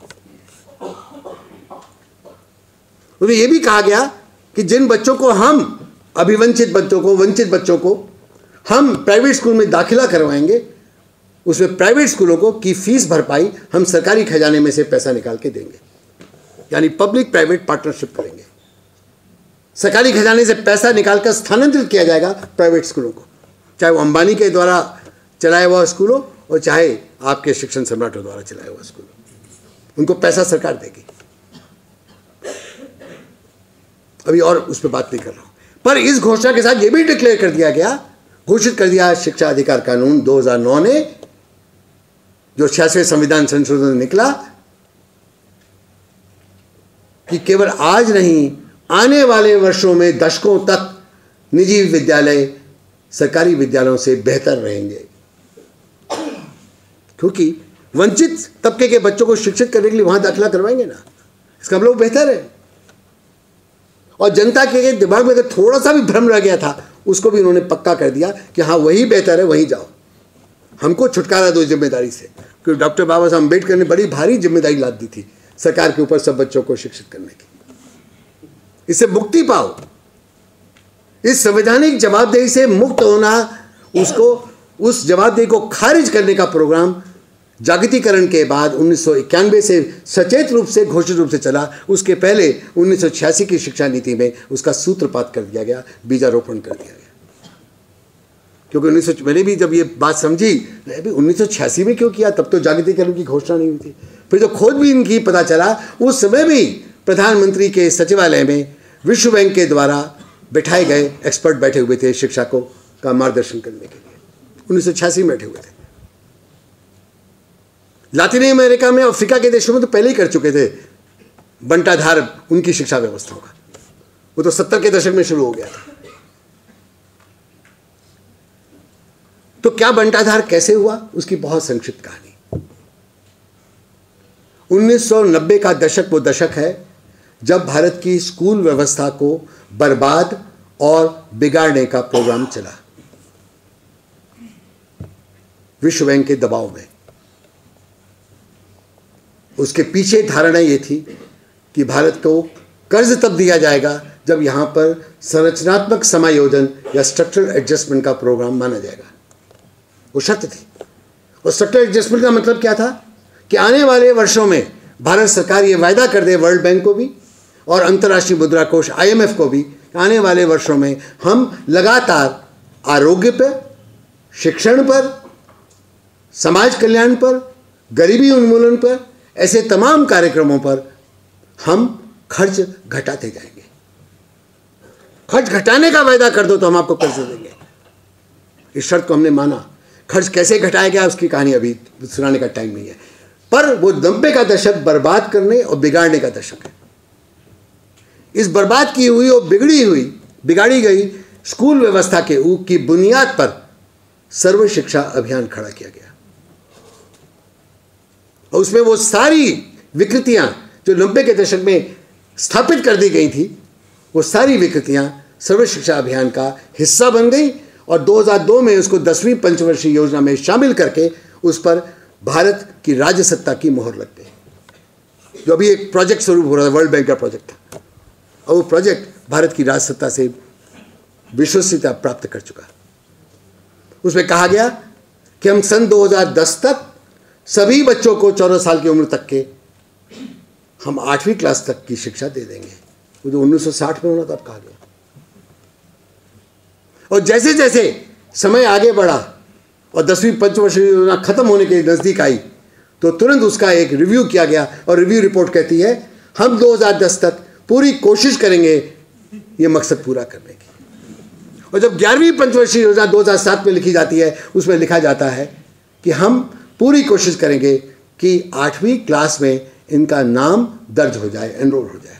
तो ये भी कहा गया कि जिन बच्चों को हम अभिवंचित बच्चों को वंचित बच्चों को हम प्राइवेट स्कूल में दाखिला करवाएंगे, उसमें प्राइवेट स्कूलों को की फीस भरपाई हम सरकारी खजाने में से पैसा निकाल के देंगे, यानी पब्लिक प्राइवेट पार्टनरशिप करेंगे। सरकारी खजाने से पैसा निकालकर स्थानांतरित किया जाएगा प्राइवेट स्कूलों को, चाहे वो अंबानी के द्वारा चलाया हुआ स्कूल हो और चाहे आपके शिक्षण सम्राटों द्वारा चलाया हुआ स्कूल हो, उनको पैसा सरकार देगी। अभी और उस पर बात नहीं कर रहा हूं, पर इस घोषणा के साथ यह भी डिक्लेयर कर दिया गया, घोषित कर दिया शिक्षा अधिकार कानून दो हज़ार नौ ने, जो छियासवें संविधान संशोधन निकला, कि केवल आज नहीं आने वाले वर्षों में दशकों तक निजी विद्यालय सरकारी विद्यालयों से बेहतर रहेंगे, क्योंकि वंचित तबके के बच्चों को शिक्षित करने के लिए वहां दाखिला करवाएंगे ना, इसका मतलब बेहतर है। और जनता के दिमाग में अगर थोड़ा सा भी भ्रम रह गया था, उसको भी उन्होंने पक्का कर दिया कि हाँ वही बेहतर है, वहीं जाओ, हमको छुटकारा दो जिम्मेदारी से। क्योंकि डॉक्टर बाबा साहब अम्बेडकर ने बड़ी भारी जिम्मेदारी लाद दी थी सरकार के ऊपर सब बच्चों को शिक्षित करने की। इससे मुक्ति पाओ, इस संवैधानिक जवाबदेही से मुक्त होना, उसको उस जवाबदेही को खारिज करने का प्रोग्राम जागतिकरण के बाद उन्नीस सौ इक्यानवे से सचेत रूप से घोषित रूप से चला। उसके पहले उन्नीस सौ छियासी की शिक्षा नीति में उसका सूत्रपात कर दिया गया, बीजारोपण कर दिया गया। क्योंकि उन्नीस सौ मैंने भी जब ये बात समझी, अभी उन्नीस सौ छियासी में क्यों किया, तब तो जागतिकरण की घोषणा नहीं हुई थी। फिर जो खोजबीन की पता चला, उस समय भी प्रधानमंत्री के सचिवालय में विश्व बैंक के द्वारा बैठाए गए एक्सपर्ट बैठे हुए थे शिक्षा को का मार्गदर्शन करने के लिए। उन्नीस सौ छियासी में बैठे हुए थे। लातिन अमेरिका में, अफ्रीका के देशों में तो पहले ही कर चुके थे बंटाधार उनकी शिक्षा व्यवस्था का। वो तो सत्तर के दशक में शुरू हो गया था। तो क्या बंटाधार कैसे हुआ, उसकी बहुत संक्षिप्त कहानी। उन्नीस सौ नब्बे का दशक वो दशक है जब भारत की स्कूल व्यवस्था को बर्बाद और बिगाड़ने का प्रोग्राम चला, विश्व बैंक के दबाव में। उसके पीछे धारणा ये थी कि भारत को कर्ज तब दिया जाएगा जब यहां पर संरचनात्मक समायोजन या स्ट्रक्चरल एडजस्टमेंट का प्रोग्राम माना जाएगा। वो शर्त थी। और स्ट्रक्चरल एडजस्टमेंट का मतलब क्या था कि आने वाले वर्षों में भारत सरकार ये वायदा कर दे वर्ल्ड बैंक को भी और अंतर्राष्ट्रीय मुद्रा कोष आई एम एफ को भी, आने वाले वर्षों में हम लगातार आरोग्य पर, शिक्षण पर, समाज कल्याण पर, गरीबी उन्मूलन पर, ऐसे तमाम कार्यक्रमों पर हम खर्च घटाते जाएंगे। खर्च घटाने का वायदा कर दो तो हम आपको कर्ज देंगे। इस शर्त को हमने माना। खर्च कैसे घटाया गया उसकी कहानी अभी सुनाने का टाइम नहीं है, पर वो नब्बे का दशक बर्बाद करने और बिगाड़ने का दशक है। इस बर्बाद की हुई और बिगड़ी हुई बिगाड़ी गई स्कूल व्यवस्था के की बुनियाद पर सर्व शिक्षा अभियान खड़ा किया गया। और उसमें वो सारी विकृतियां जो नब्बे के दशक में स्थापित कर दी गई थी, वो सारी विकृतियां सर्व शिक्षा अभियान का हिस्सा बन गई और दो हज़ार दो में उसको दसवीं पंचवर्षीय योजना में शामिल करके उस पर भारत की राज्य सत्ता की मोहर लग गई। जो अभी एक प्रोजेक्ट शुरू हो रहा था, वर्ल्ड बैंक का प्रोजेक्ट था, और वो प्रोजेक्ट भारत की राज्य सत्ता से विश्वसनीयता प्राप्त कर चुका। उसमें कहा गया कि हम सन दो हज़ार दस तक सभी बच्चों को चौदह साल की उम्र तक के हम आठवीं क्लास तक की शिक्षा दे देंगे। वो जो उन्नीस सौ साठ में होना तब कहा गया। और जैसे जैसे समय आगे बढ़ा और दसवीं पंचवर्षीय योजना खत्म होने के नज़दीक आई, तो तुरंत उसका एक रिव्यू किया गया और रिव्यू रिपोर्ट कहती है हम दो हज़ार दस तक पूरी कोशिश करेंगे ये मकसद पूरा करने की। और जब ग्यारहवीं पंचवर्षीय योजना दो हज़ार सात में लिखी जाती है, उसमें लिखा जाता है कि हम पूरी कोशिश करेंगे कि आठवीं क्लास में इनका नाम दर्ज हो जाए, एनरोल हो जाए।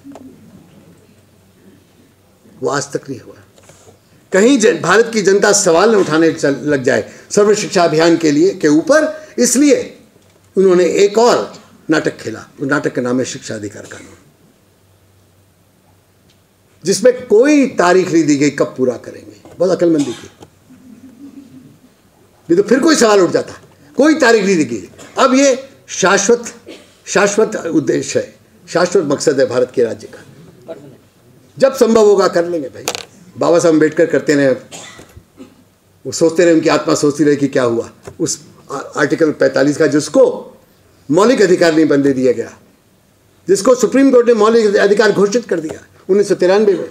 वो आज तक नहीं हुआ। कहीं भारत की जनता सवाल न उठाने लग जाए सर्व शिक्षा अभियान के लिए के ऊपर, इसलिए उन्होंने एक और नाटक खेला। उस नाटक का नाम है शिक्षा अधिकार कानून, जिसमें कोई तारीख नहीं दी गई कब पूरा करेंगे। बहुत अकलमंदी की। नहीं तो फिर कोई सवाल उठ जाता, कोई तारीख नहीं दी गई। अब ये शाश्वत शाश्वत उद्देश्य है, शाश्वत मकसद है भारत के राज्य का। जब संभव होगा कर लेंगे भाई। बाबा साहब अम्बेडकर करते रहे, वो सोचते रहे, उनकी आत्मा सोचती रहे कि क्या हुआ उस आर्टिकल पैंतालीस का, जिसको मौलिक अधिकार नहीं बनने दिया गया, जिसको सुप्रीम कोर्ट ने मौलिक अधिकार घोषित कर दिया उन्नीस सौ तिरानवे में।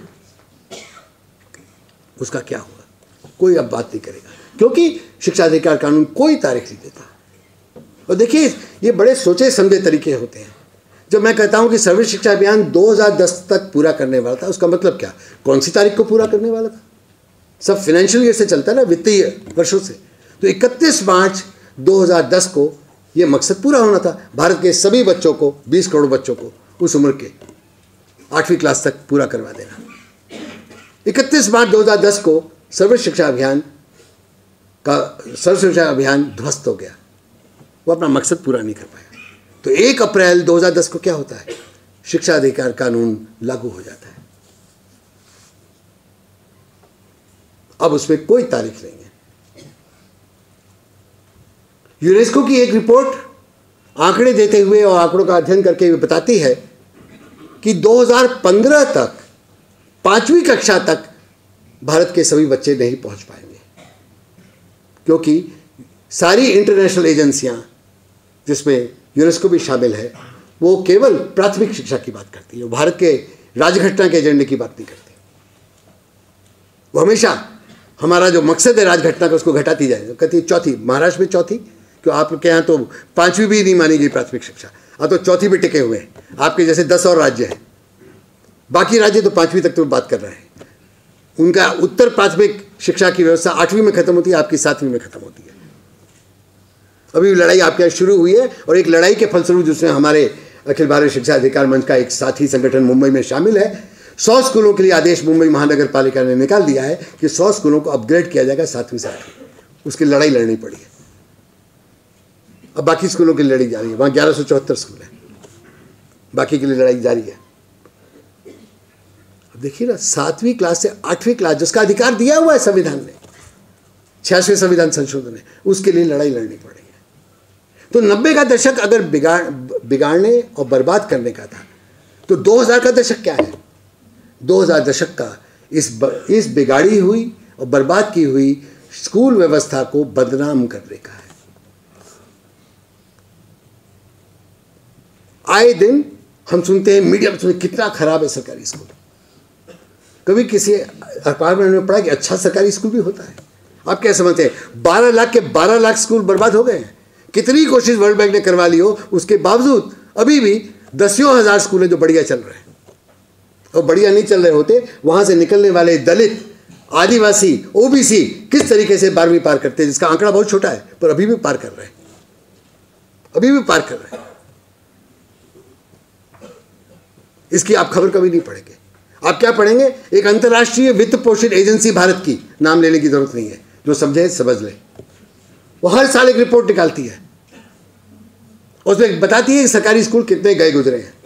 उसका क्या हुआ कोई अब बात नहीं करेगा, क्योंकि शिक्षा अधिकार कानून कोई तारीख नहीं देता। और देखिए ये बड़े सोचे समझे तरीके होते हैं। जब मैं कहता हूं कि सर्व शिक्षा अभियान दो हज़ार दस तक पूरा करने वाला था, उसका मतलब क्या, कौन सी तारीख को पूरा करने वाला था? सब फाइनेंशियल ईयर से चलता है ना, वित्तीय वर्षों से। तो इकतीस मार्च दो हज़ार दस को ये मकसद पूरा होना था, भारत के सभी बच्चों को, बीस करोड़ बच्चों को उस उम्र के आठवीं क्लास तक पूरा करवा देना। इकतीस मार्च दो हज़ार दस को सर्व शिक्षा अभियान का सर्व शिक्षा अभियान ध्वस्त हो गया, वो अपना मकसद पूरा नहीं कर पाया। तो एक अप्रैल दो हज़ार दस को क्या होता है, शिक्षा अधिकार कानून लागू हो जाता है। अब उसमें कोई तारीख नहीं है। यूनेस्को की एक रिपोर्ट आंकड़े देते हुए और आंकड़ों का अध्ययन करके हुए बताती है कि दो हज़ार पंद्रह तक पांचवी कक्षा तक भारत के सभी बच्चे नहीं पहुंच पाएंगे, क्योंकि सारी इंटरनेशनल एजेंसियां जिसमें यूनेस्को भी शामिल है वो केवल प्राथमिक शिक्षा की बात करती है, भारत के राजघटना के एजेंडे की बात नहीं करती। वो हमेशा हमारा जो मकसद है राजघटना का उसको घटाती जाए, कहती है चौथी, महाराष्ट्र में चौथी, क्यों आपके यहाँ तो पांचवी भी नहीं मानी गई प्राथमिक शिक्षा, अब तो चौथी भी टिके हुए हैं। आपके जैसे दस और राज्य हैं, बाकी राज्य तो पांचवी तक तो बात कर रहे हैं। उनका उत्तर प्राथमिक शिक्षा की व्यवस्था आठवीं में खत्म होती है, आपकी सातवीं में खत्म होती है। अभी लड़ाई आपके यहाँ शुरू हुई है और एक लड़ाई के फलस्वरूप जिसमें हमारे अखिल भारतीय शिक्षा अधिकार मंच का एक साथी संगठन मुंबई में शामिल है। सौ स्कूलों के लिए आदेश मुंबई महानगर पालिका ने निकाल दिया है कि सौ स्कूलों को अपग्रेड किया जाएगा सातवीं से आठवीं। उसकी लड़ाई लड़नी पड़ी है। अब बाकी स्कूलों की लड़ाई जारी है, वहाँ ग्यारह सौ चौहत्तर स्कूल हैं, बाकी के लिए लड़ाई जारी है। अब देखिए ना, सातवीं क्लास से आठवीं क्लास जिसका अधिकार दिया हुआ है संविधान ने, छियासवें संविधान संशोधन ने, उसके लिए लड़ाई लड़नी पड़ी है। तो नब्बे का दशक अगर बिगाड़ बिगाड़ने और बर्बाद करने का था, तो दो हज़ार का दशक क्या है? दो हज़ार दशक का इस ब, इस बिगाड़ी हुई और बर्बाद की हुई स्कूल व्यवस्था को बदनाम करने का है। आए दिन हम सुनते हैं मीडिया में, सुनते कितना खराब है सरकारी स्कूल। कभी किसी अखबार में हमने पढ़ा कि अच्छा सरकारी स्कूल भी होता है। आप क्या समझते हैं, बारह लाख के बारह लाख स्कूल बर्बाद हो गए हैं। कितनी कोशिश वर्ल्ड बैंक ने करवा ली हो, उसके बावजूद अभी भी दसियों हजार स्कूल हैं जो बढ़िया चल रहे हैं। और बढ़िया नहीं चल रहे होते, वहां से निकलने वाले दलित, आदिवासी, ओबीसी किस तरीके से बारहवीं पार करते हैं, जिसका आंकड़ा बहुत छोटा है पर अभी भी पार कर रहे हैं, अभी भी पार कर रहे हैं। इसकी आप खबर कभी नहीं पढ़ेंगे। आप क्या पढ़ेंगे, एक अंतर्राष्ट्रीय वित्त पोषित एजेंसी भारत की, नाम लेने की जरूरत नहीं है, जो समझे समझ ले। वो हर साल एक रिपोर्ट निकालती है, उसमें बताती है कि सरकारी स्कूल कितने गए गुजरे हैं।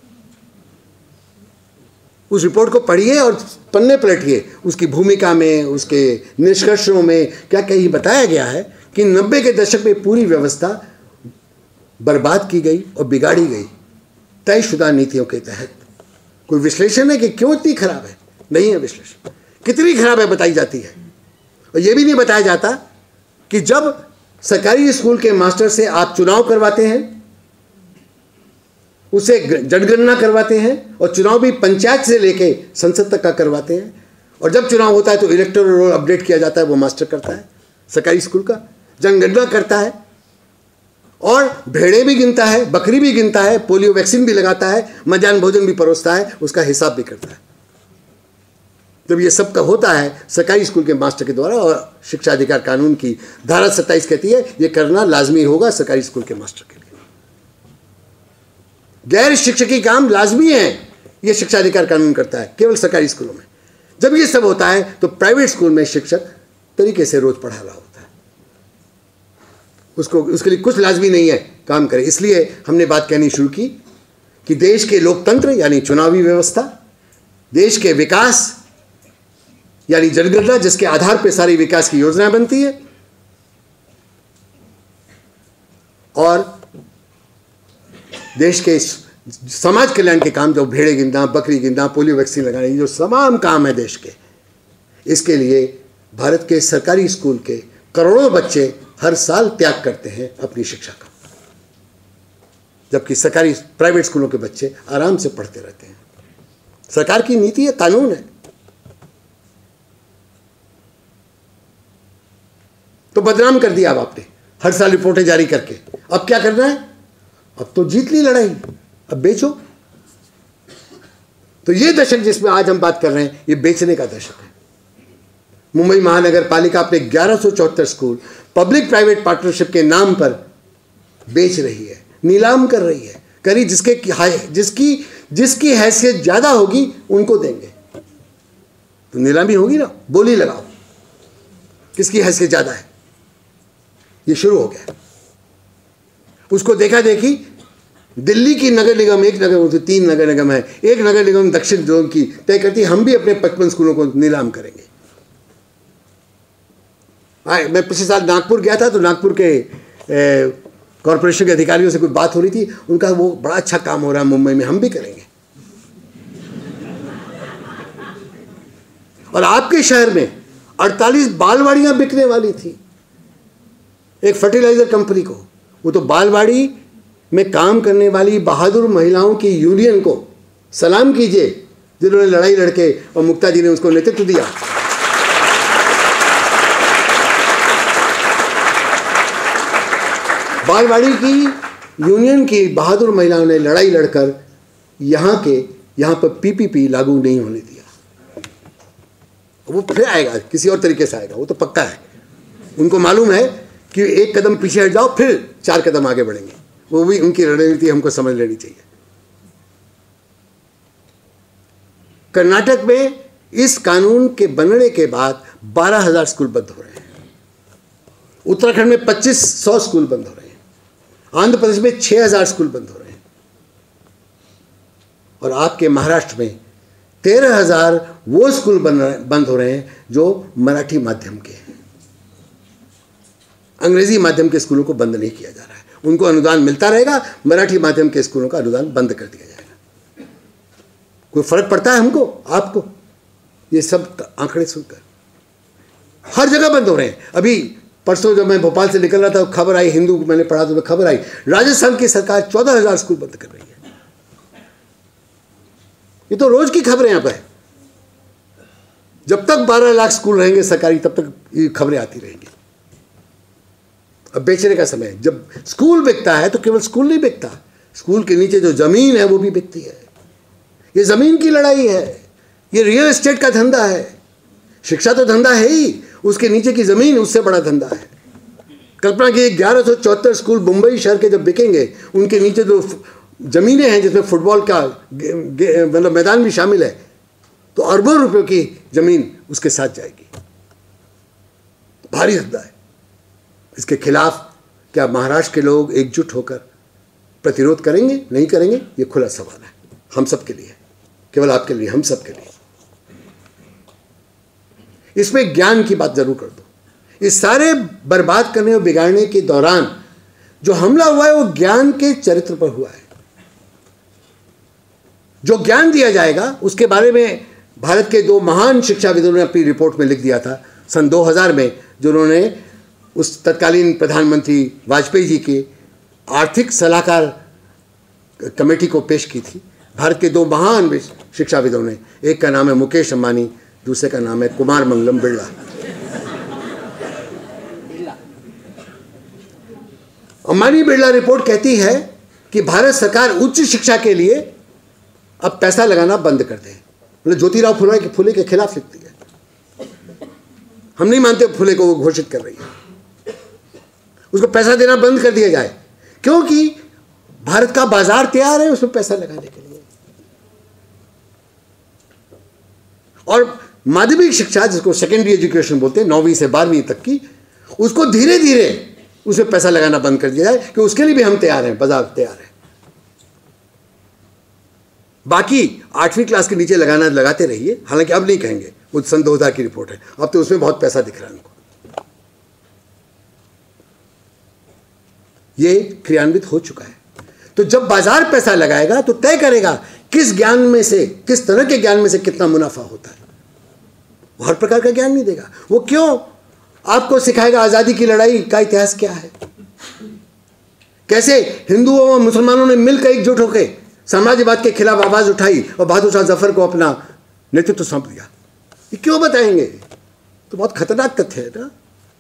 उस रिपोर्ट को पढ़िए और पन्ने पलटिए, उसकी भूमिका में, उसके निष्कर्षों में क्या कहीं बताया गया है कि नब्बे के दशक में पूरी व्यवस्था बर्बाद की गई और बिगाड़ी गई तयशुदा नीतियों के तहत। कोई विश्लेषण है कि क्यों इतनी खराब है? नहीं है विश्लेषण। कितनी खराब है बताई जाती है। और यह भी नहीं बताया जाता कि जब सरकारी स्कूल के मास्टर से आप चुनाव करवाते हैं, उसे जनगणना करवाते हैं, और चुनाव भी पंचायत से लेके संसद तक का करवाते हैं, और जब चुनाव होता है तो इलेक्टोरल रोल अपडेट किया जाता है, वो मास्टर करता है सरकारी स्कूल का, जनगणना करता है, और भेड़े भी गिनता है, बकरी भी गिनता है, पोलियो वैक्सीन भी लगाता है, मध्याह्न भोजन भी परोसता है, उसका हिसाब भी करता है। जब ये सब का होता है सरकारी स्कूल के मास्टर के द्वारा, और शिक्षा अधिकार कानून की धारा सत्ताईस कहती है ये करना लाजमी होगा सरकारी स्कूल के मास्टर के लिए। गैर शिक्षकी काम लाजमी है, ये शिक्षा अधिकार कानून करता है केवल सरकारी स्कूलों में। जब ये सब होता है तो प्राइवेट स्कूल में शिक्षक तरीके से रोज पढ़ा रहा होता है, उसको उसके लिए कुछ लाजमी नहीं है काम करे। इसलिए हमने बात कहनी शुरू की कि देश के लोकतंत्र यानी चुनावी व्यवस्था, देश के विकास यानी जनगणना जिसके आधार पर सारी विकास की योजना बनती है, और देश के समाज कल्याण के काम जो भेड़े गिनना, बकरी गिनना, पोलियो वैक्सीन लगाने, जो तमाम काम है देश के, इसके लिए भारत के सरकारी स्कूल के करोड़ों बच्चे हर साल त्याग करते हैं अपनी शिक्षा का, जबकि सरकारी प्राइवेट स्कूलों के बच्चे आराम से पढ़ते रहते हैं। सरकार की नीति है, कानून है। तो बदनाम कर दिया अब आपने हर साल रिपोर्टें जारी करके। अब क्या करना है? अब तो जीत ली लड़ाई, अब बेचो। तो ये दशक जिसमें आज हम बात कर रहे हैं, ये बेचने का दशक है। मुंबई महानगर पालिका अपने ग्यारह सौ चौहत्तर स्कूल पब्लिक प्राइवेट पार्टनरशिप के नाम पर बेच रही है, नीलाम कर रही है, करी जिसके जिसकी जिसकी हैसियत ज़्यादा होगी उनको देंगे। तो नीलामी होगी ना, बोली लगाओ किसकी हैसियत ज़्यादा है, ये शुरू हो गया। उसको देखा देखी दिल्ली की नगर निगम, एक नगर तो तीन नगर निगम है, एक नगर निगम दक्षिण जोन की तय करती हम भी अपने पचपन स्कूलों को नीलाम करेंगे। हाँ, मैं पिछले साल नागपुर गया था तो नागपुर के कॉरपोरेशन के अधिकारियों से कुछ बात हो रही थी, उनका वो बड़ा अच्छा काम हो रहा है मुंबई में, हम भी करेंगे। और आपके शहर में अड़तालीस बालवाड़ियां बिकने वाली थी एक फर्टिलाइजर कंपनी को, वो तो बालवाड़ी में काम करने वाली बहादुर महिलाओं की यूनियन को सलाम कीजिए जिन्होंने लड़ाई लड़के और मुक्ता जी ने उसको नेतृत्व दिया। बालवाड़ी की यूनियन की बहादुर महिलाओं ने लड़ाई लड़कर यहाँ के यहाँ पर पीपीपी लागू नहीं होने दिया। वो फिर आएगा, किसी और तरीके से आएगा, वो तो पक्का है। उनको मालूम है कि एक कदम पीछे हट जाओ फिर चार कदम आगे बढ़ेंगे, वो भी उनकी रणनीति हमको समझ लेनी चाहिए। कर्नाटक में इस कानून के बनने के बाद बारह हजार स्कूल बंद हो रहे हैं, उत्तराखंड में पच्चीस सौ स्कूल बंद हो रहे हैं, आंध्र प्रदेश में छह हजार स्कूल बंद हो रहे हैं, और आपके महाराष्ट्र में तेरह हजार वो स्कूल बन बंद हो रहे हैं जो मराठी माध्यम के हैं। अंग्रेजी माध्यम के स्कूलों को बंद नहीं किया जा रहा है, उनको अनुदान मिलता रहेगा, मराठी माध्यम के स्कूलों का अनुदान बंद कर दिया जाएगा। कोई फर्क पड़ता है हमको, आपको? ये सब आंकड़े सुनकर हर जगह बंद हो रहे हैं। अभी परसों जब मैं भोपाल से निकल रहा था खबर आई, हिंदू मैंने पढ़ा तो खबर आई, राजस्थान की सरकार चौदह हजार स्कूल बंद कर रही है। ये तो रोज की खबरें यहां पर। जब तक बारह लाख स्कूल रहेंगे सरकारी तब तक ये खबरें आती रहेंगी। अब बेचने का समय है, जब स्कूल बिकता है तो केवल स्कूल नहीं बिकता, स्कूल के नीचे जो जमीन है वो भी बिकती है। ये जमीन की लड़ाई है, ये रियल एस्टेट का धंधा है। शिक्षा तो धंधा है ही, उसके नीचे की जमीन उससे बड़ा धंधा है। कल्पना की ग्यारह सौ चौहत्तर स्कूल मुंबई शहर के जब बिकेंगे, उनके नीचे जो जमीनें हैं जिसमें फुटबॉल का मतलब मैदान भी शामिल है, तो अरबों रुपयों की जमीन उसके साथ जाएगी। भारी धंधा है। इसके खिलाफ क्या महाराष्ट्र के लोग एकजुट होकर प्रतिरोध करेंगे? नहीं करेंगे? ये खुला सवाल है, हम सब के लिए, केवल आपके लिए, हम सब के लिए। इसमें ज्ञान की बात जरूर कर दो। इस सारे बर्बाद करने और बिगाड़ने के दौरान जो हमला हुआ है वो ज्ञान के चरित्र पर हुआ है। जो ज्ञान दिया जाएगा उसके बारे में भारत के दो महान शिक्षाविदों ने अपनी रिपोर्ट में लिख दिया था सन दो हज़ार में, जिन्होंने उस तत्कालीन प्रधानमंत्री वाजपेयी जी के आर्थिक सलाहकार कमेटी को पेश की थी। भारत के दो महान शिक्षाविदों ने, एक का नाम है मुकेश अंबानी, दूसरे का नाम है कुमार मंगलम बिरला। अंबानी बिरला रिपोर्ट कहती है कि भारत सरकार उच्च शिक्षा के लिए अब पैसा लगाना बंद कर दे। मतलब ज्योतिराव फुले के फुले के खिलाफ लिखती है। हम नहीं मानते फुले को वो घोषित कर रही है, उसको पैसा देना बंद कर दिया जाए, क्योंकि भारत का बाजार तैयार है उसमें पैसा लगाने के लिए। और माध्यमिक शिक्षा जिसको सेकेंडरी एजुकेशन बोलते हैं, नौवीं से बारहवीं तक की, उसको धीरे धीरे उसमें पैसा लगाना बंद कर दिया जाए कि उसके लिए भी हम तैयार हैं, बाजार तैयार है। बाकी आठवीं क्लास के नीचे लगाना लगाते रहिए, हालांकि अब नहीं कहेंगे, वो सन दो हज़ार की रिपोर्ट है, अब तो उसमें बहुत पैसा दिख रहा है उनको। ये क्रियान्वित हो चुका है। तो जब बाजार पैसा लगाएगा तो तय करेगा किस ज्ञान में से, किस तरह के ज्ञान में से कितना मुनाफा होता है। वो हर प्रकार का ज्ञान नहीं देगा। वो क्यों आपको सिखाएगा आजादी की लड़ाई का इतिहास क्या है, कैसे हिंदुओं और मुसलमानों ने मिलकर एकजुट होकर साम्राज्यवाद के खिलाफ आवाज उठाई और बहादुर शाह जफर को अपना नेतृत्व सौंप दिया। ये क्यों बताएंगे? तो बहुत खतरनाक तथ्य है ना।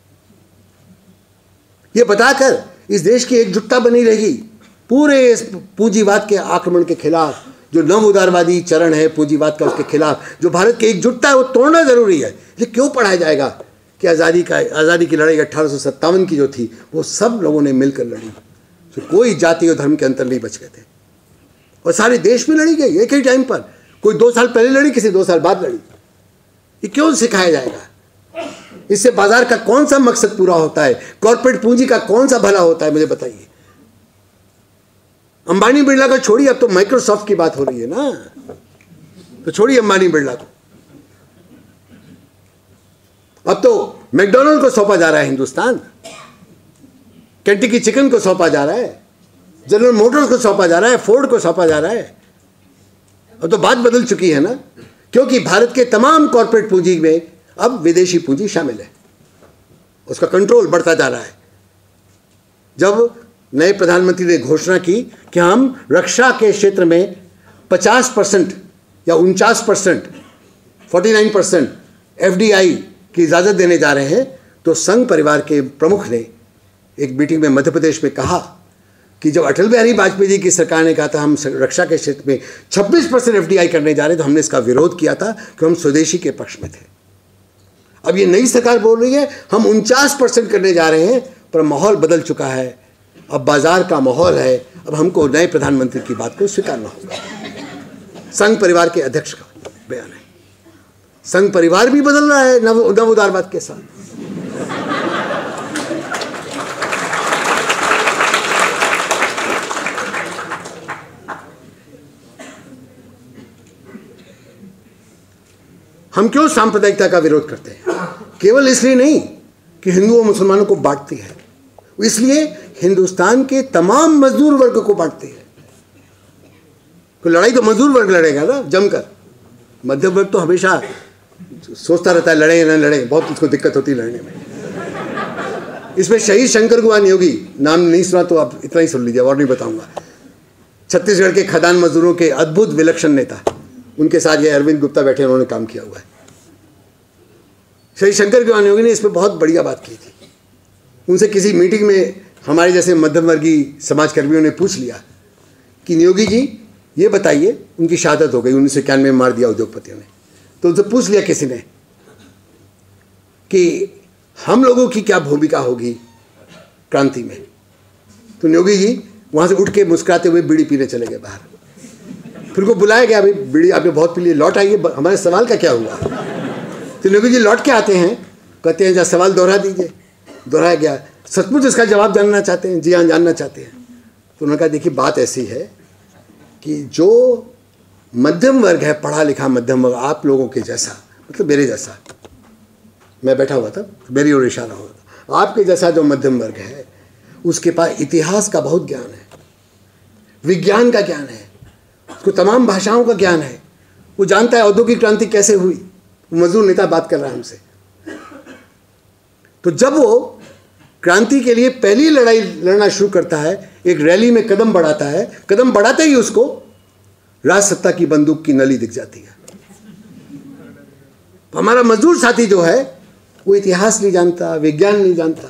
ये बताकर इस देश की एकजुटता बनी रहेगी पूरे इस पूंजीवाद के आक्रमण के खिलाफ, जो नव उदारवादी चरण है पूंजीवाद का, उसके खिलाफ जो भारत की एकजुटता है वो तोड़ना जरूरी है। ये क्यों पढ़ाया जाएगा कि आज़ादी का आज़ादी की लड़ाई अठारह सौ सत्तावन की जो थी वो सब लोगों ने मिलकर लड़ी, तो कोई जाति और धर्म के अंतर नहीं बच गए थे। और सारे देश में लड़ी गई एक ही टाइम पर। कोई दो साल पहले लड़ी, किसी दो साल बाद लड़ी। ये क्यों सिखाया जाएगा? इससे बाजार का कौन सा मकसद पूरा होता है? कॉर्पोरेट पूंजी का कौन सा भला होता है? मुझे बताइए। अंबानी बिरला को छोड़िए, अब तो माइक्रोसॉफ्ट की बात हो रही है ना, तो छोड़िए अंबानी बिरला को। अब तो मैकडॉनल्ड को सौंपा जा रहा है हिंदुस्तान, केंटकी चिकन को सौंपा जा रहा है, जनरल मोटर्स को सौंपा जा रहा है, फोर्ड को सौंपा जा रहा है। अब तो बात बदल चुकी है ना, क्योंकि भारत के तमाम कॉर्पोरेट पूंजी में अब विदेशी पूंजी शामिल है, उसका कंट्रोल बढ़ता जा रहा है। जब नए प्रधानमंत्री ने घोषणा की कि हम रक्षा के क्षेत्र में पचास परसेंट या उनचास percent forty nine percent F D I की इजाज़त देने जा रहे हैं, तो संघ परिवार के प्रमुख ने एक मीटिंग में मध्य प्रदेश में कहा कि जब अटल बिहारी वाजपेयी जी की सरकार ने कहा था हम रक्षा के क्षेत्र में छब्बीस परसेंट एफ डी आई करने जा रहे हैं, तो हमने इसका विरोध किया था कि हम स्वदेशी के पक्ष में थे। अब ये नई सरकार बोल रही है हम उनचास परसेंट करने जा रहे हैं, पर माहौल बदल चुका है, अब बाजार का माहौल है, अब हमको नए प्रधानमंत्री की बात को स्वीकारना होगा। संघ परिवार के अध्यक्ष का बयान है। संघ परिवार भी बदल रहा है नव नव उदारवाद के साथ। हम क्यों सांप्रदायिकता का विरोध करते हैं? केवल इसलिए नहीं कि हिंदू और मुसलमानों को बांटती है, इसलिए हिंदुस्तान के तमाम मजदूर वर्ग को बांटती है। तो लड़ाई तो मजदूर वर्ग लड़ेगा ना जमकर, मध्यम वर्ग तो हमेशा सोचता रहता है लड़े या न लड़े, बहुत उसको दिक्कत होती है लड़ने में। इसमें शहीद शंकर गुआ नियोगी, नाम नहीं सुना तो आप इतना ही सुन लीजिए और नहीं बताऊंगा। छत्तीसगढ़ के खदान मजदूरों के अद्भुत विलक्षण नेता, उनके साथ ये अरविंद गुप्ता बैठे, उन्होंने काम किया हुआ है। शहीद शंकर गुआ नियोगी ने इस पर बहुत बढ़िया बात की थी। उनसे किसी मीटिंग में हमारे जैसे मध्यम वर्गीय समाजकर्मियों ने पूछ लिया कि नियोगी जी ये बताइए, उनकी शहादत हो गई उन्नीस सौ इक्यानवे में, मार दिया उद्योगपतियों ने, तो उनसे पूछ लिया किसी ने कि हम लोगों की क्या भूमिका होगी क्रांति में। तो नियोगी जी वहाँ से उठ के मुस्कुराते हुए बीड़ी पीने चले गए बाहर। फिर को बुलाया गया, भाई बीड़ी आपने बहुत पी ली, लौट आइए, हमारे सवाल का क्या हुआ। तो नियोगी जी लौट के आते हैं, कहते हैं जरा सवाल दोहरा दीजिए। दोहराया गया, सचमुच इसका जवाब जानना चाहते हैं? जी हाँ जानना चाहते हैं। तो उन्होंने कहा देखिए बात ऐसी है कि जो मध्यम वर्ग है, पढ़ा लिखा मध्यम वर्ग, आप लोगों के जैसा, मतलब मेरे जैसा, मैं बैठा हुआ था, मेरी ओर इशारा हुआ था, आपके जैसा जो मध्यम वर्ग है उसके पास इतिहास का बहुत ज्ञान है, विज्ञान का ज्ञान है, उसको तमाम भाषाओं का ज्ञान है, वो जानता है औद्योगिक क्रांति कैसे हुई। मजदूर नेता बात कर रहा है हमसे। तो जब वो क्रांति के लिए पहली लड़ाई लड़ना शुरू करता है, एक रैली में कदम बढ़ाता है, कदम बढ़ाते ही उसको राज सत्ता की बंदूक की नली दिख जाती है। तो हमारा मजदूर साथी जो है वो इतिहास नहीं जानता, विज्ञान नहीं जानता,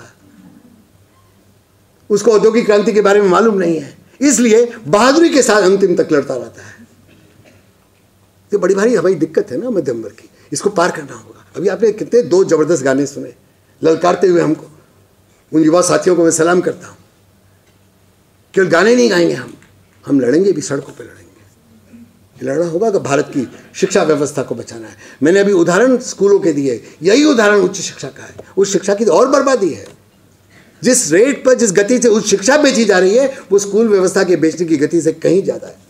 उसको औद्योगिक क्रांति के बारे में मालूम नहीं है, इसलिए बहादुरी के साथ अंतिम तक लड़ता रहता है। ये बड़ी भारी हमारी दिक्कत है ना मध्यम वर्ग की, इसको पार करना होगा। अभी आपने कितने दो जबरदस्त गाने सुने ललकारते हुए हमको, उन युवा साथियों को मैं सलाम करता हूँ। केवल गाने नहीं गाएंगे हम हम लड़ेंगे भी, सड़कों पे लड़ेंगे। लड़ना होगा कि भारत की शिक्षा व्यवस्था को बचाना है। मैंने अभी उदाहरण स्कूलों के दिए, यही उदाहरण उच्च शिक्षा का है। उस शिक्षा की तो और बर्बादी है। जिस रेट पर, जिस गति से उच्च शिक्षा बेची जा रही है, वो स्कूल व्यवस्था के बेचने की गति से कहीं ज्यादा है।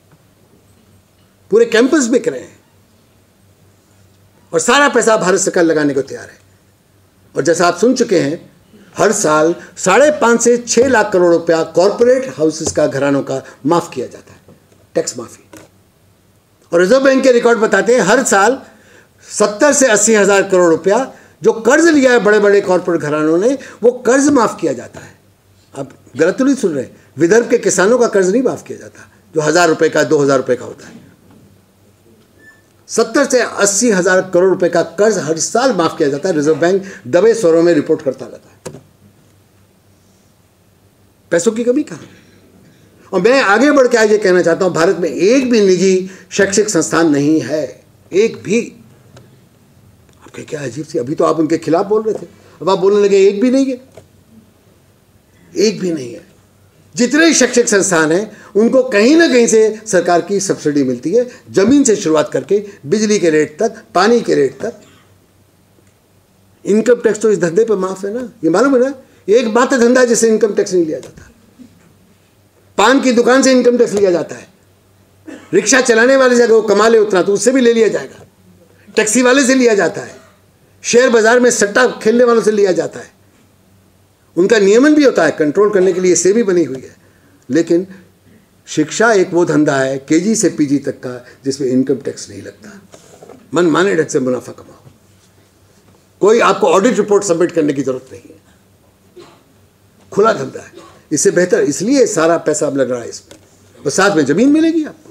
पूरे कैंपस बिक रहे हैं और सारा पैसा भारत सरकार लगाने को तैयार है। और जैसा आप सुन चुके हैं, हर साल साढ़े पाँच से छः लाख करोड़ रुपया कॉरपोरेट हाउसेस का, घरानों का माफ़ किया जाता है, टैक्स माफ़ी। और रिजर्व बैंक के रिकॉर्ड बताते हैं हर साल सत्तर से अस्सी हज़ार करोड़ रुपया जो कर्ज लिया है बड़े बड़े कॉरपोरेट घरानों ने, वो कर्ज माफ़ किया जाता है। आप गलत तो नहीं सुन रहे, विदर्भ के किसानों का कर्ज नहीं माफ़ किया जाता, जो हज़ार रुपये का, दो हज़ार रुपये का होता है। सत्तर से अस्सी हज़ार करोड़ रुपए का कर्ज हर साल माफ़ किया जाता है। रिजर्व बैंक दबे स्वरों में रिपोर्ट करता रहता है। पैसों की कमी कहाँ है? और मैं आगे बढ़ के आज ये कहना चाहता हूं, भारत में एक भी निजी शैक्षिक संस्थान नहीं है, एक भी। आपके क्या अजीब सी, अभी तो आप उनके खिलाफ बोल रहे थे, अब आप बोलने लगे एक भी नहीं है, एक भी नहीं है। जितने शैक्षिक संस्थान हैं उनको कहीं ना कहीं से सरकार की सब्सिडी मिलती है, जमीन से शुरुआत करके बिजली के रेट तक, पानी के रेट तक। इनकम टैक्स तो इस धंधे पर माफ है ना, ये मालूम है ना। एक मात्र धंधा है जिससे इनकम टैक्स नहीं लिया जाता। पान की दुकान से इनकम टैक्स लिया जाता है। रिक्शा चलाने वाले जगह वो कमा ले उतना तो उससे भी ले लिया जाएगा। टैक्सी वाले से लिया जाता है। शेयर बाजार में सट्टा खेलने वालों से लिया जाता है। उनका नियमन भी होता है, कंट्रोल करने के लिए सेबी बनी हुई है। लेकिन शिक्षा एक वो धंधा है केजी से पीजी तक का जिसमें इनकम टैक्स नहीं लगता। मन माने ढंग से मुनाफा कमाओ, कोई आपको ऑडिट रिपोर्ट सबमिट करने की जरूरत नहीं है, खुला धंधा है। इससे बेहतर इसलिए सारा पैसा अब लग रहा है इसमें, और साथ में जमीन मिलेगी आपको।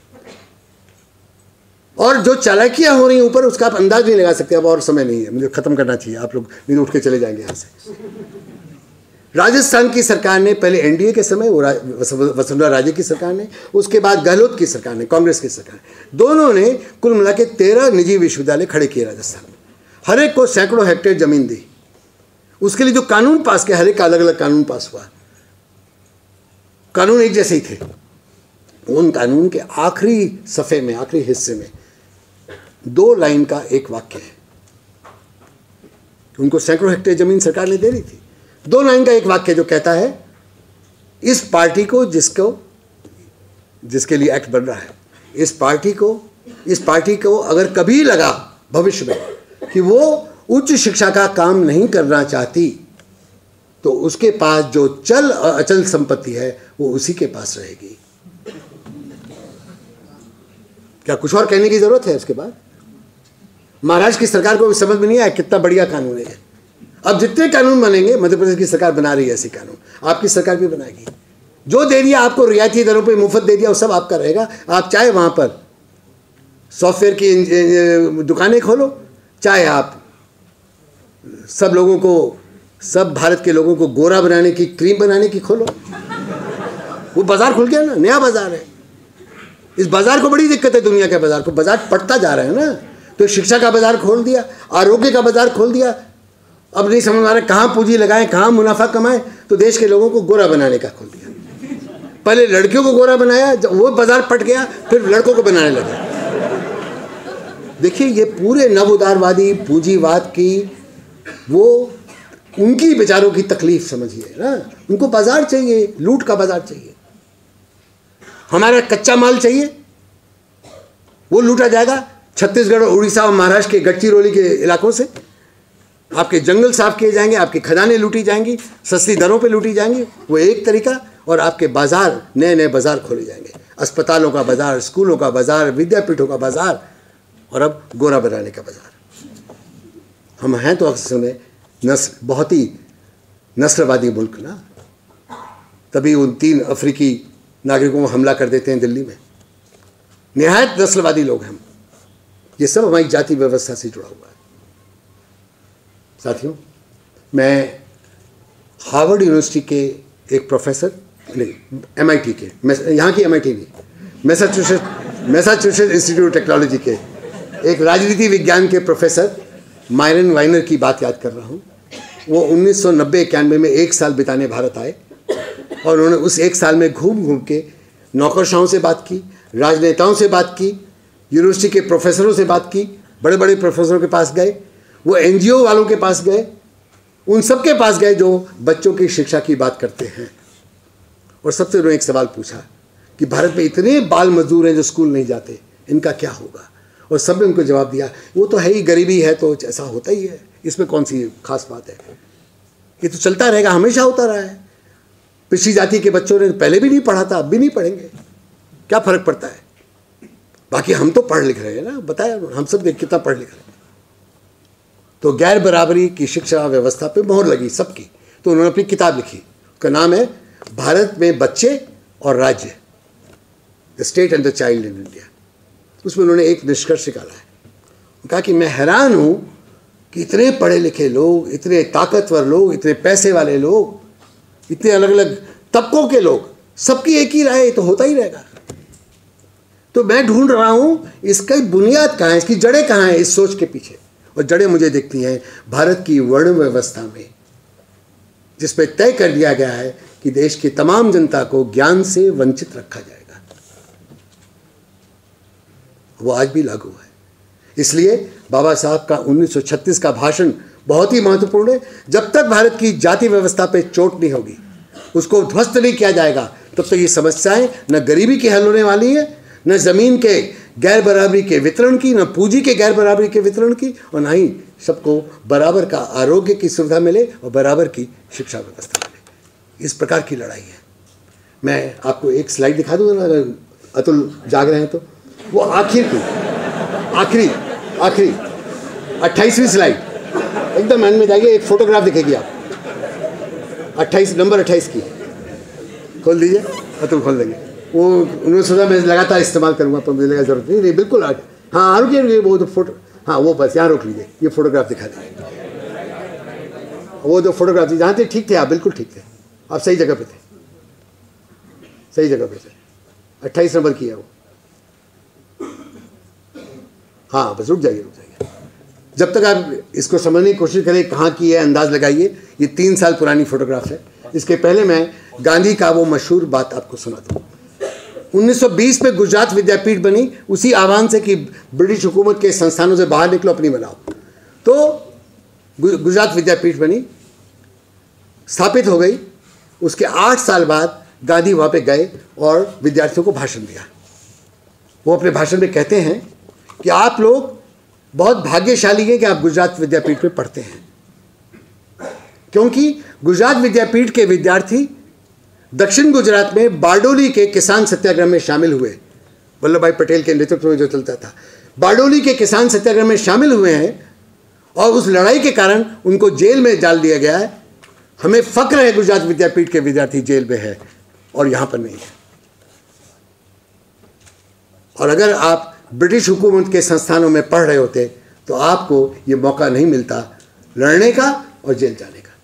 और जो चालाकियां हो रही हैं ऊपर, उसका आप अंदाज नहीं लगा सकते। अब और समय नहीं है, मुझे खत्म करना चाहिए, आप लोग नहीं तो उठ के चले जाएंगे यहाँ से। राजस्थान की सरकार ने पहले एनडीए के समय, वो वसुंधरा राजे की सरकार ने, उसके बाद गहलोत की सरकार ने, कांग्रेस की सरकार, दोनों ने कुल मिला के तेरह निजी विश्वविद्यालय खड़े किए राजस्थान में। हर एक को सैकड़ों हेक्टेयर जमीन दी। उसके लिए जो कानून पास किया, हर एक का अलग अलग कानून पास हुआ। कानून एक जैसे ही थे। उन कानून के आखिरी सफ़े में, आखिरी हिस्से में दो लाइन का एक वाक्य है। उनको सैकड़ों हेक्टेयर जमीन सरकार ने दे दी थी। दो लाइन का एक वाक्य जो कहता है, इस पार्टी को, जिसको जिसके लिए एक्ट बन रहा है, इस पार्टी को इस पार्टी को अगर कभी लगा भविष्य में कि वो उच्च शिक्षा का काम नहीं करना चाहती, तो उसके पास जो चल अचल संपत्ति है वो उसी के पास रहेगी। क्या कुछ और कहने की जरूरत है? उसके बाद महाराष्ट्र की सरकार को भी समझ में नहीं आया कितना बढ़िया कानून है। अब जितने कानून बनेंगे, मध्य प्रदेश की सरकार बना रही है ऐसे कानून, आपकी सरकार भी बनाएगी। जो दे दिया आपको, रियायती दरों पे मुफ्त दे दिया, वो सब आपका रहेगा। आप चाहे वहाँ पर सॉफ्टवेयर की दुकानें खोलो, चाहे आप सब लोगों को, सब भारत के लोगों को गोरा बनाने की, क्रीम बनाने की खोलो। वो बाजार खुल गया ना, नया बाजार है। इस बाजार को बड़ी दिक्कत है, दुनिया के बाजार को। बाजार पड़ता जा रहा है ना। तो शिक्षा का बाजार खोल दिया, आरोग्य का बाजार खोल दिया। अब नहीं समझ आ रहा कहाँ पूंजी लगाएं, कहाँ मुनाफा कमाएं, तो देश के लोगों को गोरा बनाने का खोल दिया। पहले लड़कियों को गोरा बनाया, जब वो बाजार पट गया, फिर लड़कों को बनाने लगा। देखिए, ये पूरे नव उदारवादी पूंजीवाद की, वो उनकी बेचारों की तकलीफ समझिए ना। उनको बाजार चाहिए, लूट का बाजार चाहिए। हमारा कच्चा माल चाहिए, वो लूटा जाएगा छत्तीसगढ़, उड़ीसा और महाराष्ट्र के गडचिरोली के इलाकों से। आपके जंगल साफ किए जाएंगे, आपकी खदानें लूटी जाएंगी, सस्ती दरों पे लूटी जाएंगी, वो एक तरीका। और आपके बाजार, नए नए बाजार खोले जाएंगे, अस्पतालों का बाजार, स्कूलों का बाजार, विद्यापीठों का बाजार, और अब गोरा बनाने का बाजार। हम हैं तो अक्सर में नस्ल, बहुत ही नस्लवादी मुल्क ना, तभी उन तीन अफ्रीकी नागरिकों को हमला कर देते हैं दिल्ली में। निहायत नस्लवादी लोग हैं हम। ये सब हमारी जाति व्यवस्था से जुड़ा हुआ है। साथियों, मैं हार्वर्ड यूनिवर्सिटी के एक प्रोफेसर, नहीं एम आई टी के, यहाँ की एम आई टी नहीं, Massachusetts Massachusetts Institute of Technology के एक राजनीति विज्ञान के प्रोफेसर मायरन वाइनर की बात याद कर रहा हूँ। वो उन्नीस सौ नब्बे इक्यानवे में एक साल बिताने भारत आए, और उन्होंने उस एक साल में घूम घूम के नौकरशाहों से बात की, राजनेताओं से बात की, यूनिवर्सिटी के प्रोफेसरों से बात की, बड़े बड़े प्रोफेसरों के पास गए, वो एन जी ओ वालों के पास गए, उन सब के पास गए जो बच्चों की शिक्षा की बात करते हैं। और सबसे उन्होंने एक सवाल पूछा कि भारत में इतने बाल मजदूर हैं जो स्कूल नहीं जाते, इनका क्या होगा? और सब ने उनको जवाब दिया, वो तो है ही, गरीबी है तो ऐसा होता ही है, इसमें कौन सी खास बात है, ये तो चलता रहेगा, हमेशा होता रहा है। पिछड़ी जाति के बच्चों ने पहले भी नहीं पढ़ा था, अब भी नहीं पढ़ेंगे, क्या फ़र्क पड़ता है? बाकी हम तो पढ़ लिख रहे हैं ना, बताया हम सब देख कितना पढ़ लिख रहे हैं। तो गैर बराबरी की शिक्षा व्यवस्था पे मोहर लगी सबकी। तो उन्होंने अपनी किताब लिखी, उसका नाम है भारत में बच्चे और राज्य, the state and the child in India. उसमें उन्होंने एक निष्कर्ष निकाला है, कहा कि मैं हैरान हूँ कि इतने पढ़े लिखे लोग, इतने ताकतवर लोग, इतने पैसे वाले लोग, इतने अलग अलग तबकों के लोग, सबकी एक ही राय, तो होता ही रहेगा। तो मैं ढूंढ रहा हूँ इसका बुनियाद कहाँ है, इसकी जड़ें कहाँ हैं इस सोच के पीछे। और जड़ें मुझे दिखती हैं भारत की वर्ण व्यवस्था में, जिसमें तय कर दिया गया है कि देश की तमाम जनता को ज्ञान से वंचित रखा जाएगा। वो आज भी लागू है। इसलिए बाबा साहब का उन्नीस सौ छत्तीस का भाषण बहुत ही महत्वपूर्ण है। जब तक भारत की जाति व्यवस्था पे चोट नहीं होगी, उसको ध्वस्त नहीं किया जाएगा, तब तक तो ये समस्याएं न गरीबी की हल होने वाली है, न ज़मीन के गैर बराबरी के वितरण की, न पूंजी के गैर बराबरी के वितरण की, और न ही सबको बराबर का आरोग्य की सुविधा मिले और बराबर की शिक्षा व्यवस्था मिले। इस प्रकार की लड़ाई है। मैं आपको एक स्लाइड दिखा दूँगा, अगर अतुल जाग रहे हैं तो। वो आखिर की आखिरी आखिरी अट्ठाईसवीं स्लाइड एकदम एंड में जाएगी, एक फोटोग्राफ दिखेगी आप, अट्ठाईस नंबर अट्ठाईस की खोल दीजिए। अतुल खोल देंगे। वो उन्होंने सोचा मैं लगातार इस्तेमाल करूँगा, पर मुझे लगा जरूरत नहीं। नहीं बिल्कुल आज हाँ रुकिए रुकिए, वो तो फोटो, हाँ वो बस यहाँ रोक लीजिए, ये फोटोग्राफ दिखा दीजिए। वो जो फोटोग्राफ थी जहाँ थे ठीक थे आप, बिल्कुल ठीक थे आप, सही जगह पे थे, सही जगह पे थे। अट्ठाईस नंबर की है वो। हाँ बस रुक जाइए रुक जाइए। जब तक आप इसको समझने की कोशिश करें कहाँ की है, अंदाज लगाइए। ये तीन साल पुरानी फोटोग्राफ है। इसके पहले मैं गांधी का वो मशहूर बात आपको सुनाता हूँ। उन्नीस सौ बीस में गुजरात विद्यापीठ बनी उसी आह्वान से कि ब्रिटिश हुकूमत के संस्थानों से बाहर निकलो, अपनी बनाओ। तो गुजरात विद्यापीठ बनी, स्थापित हो गई। उसके आठ साल बाद गांधी वहाँ पे गए और विद्यार्थियों को भाषण दिया। वो अपने भाषण में कहते हैं कि आप लोग बहुत भाग्यशाली हैं कि आप गुजरात विद्यापीठ में पढ़ते हैं, क्योंकि गुजरात विद्यापीठ के विद्यार्थी दक्षिण गुजरात में बारडोली के किसान सत्याग्रह में शामिल हुए। वल्लभ भाई पटेल के नेतृत्व में जो चलता था, बारडोली के किसान सत्याग्रह में शामिल हुए हैं, और उस लड़ाई के कारण उनको जेल में डाल दिया गया है। हमें फक्र है गुजरात विद्यापीठ के विद्यार्थी जेल में है और यहाँ पर नहीं है। और अगर आप ब्रिटिश हुकूमत के संस्थानों में पढ़ रहे होते तो आपको ये मौका नहीं मिलता लड़ने का और जेल जाने का।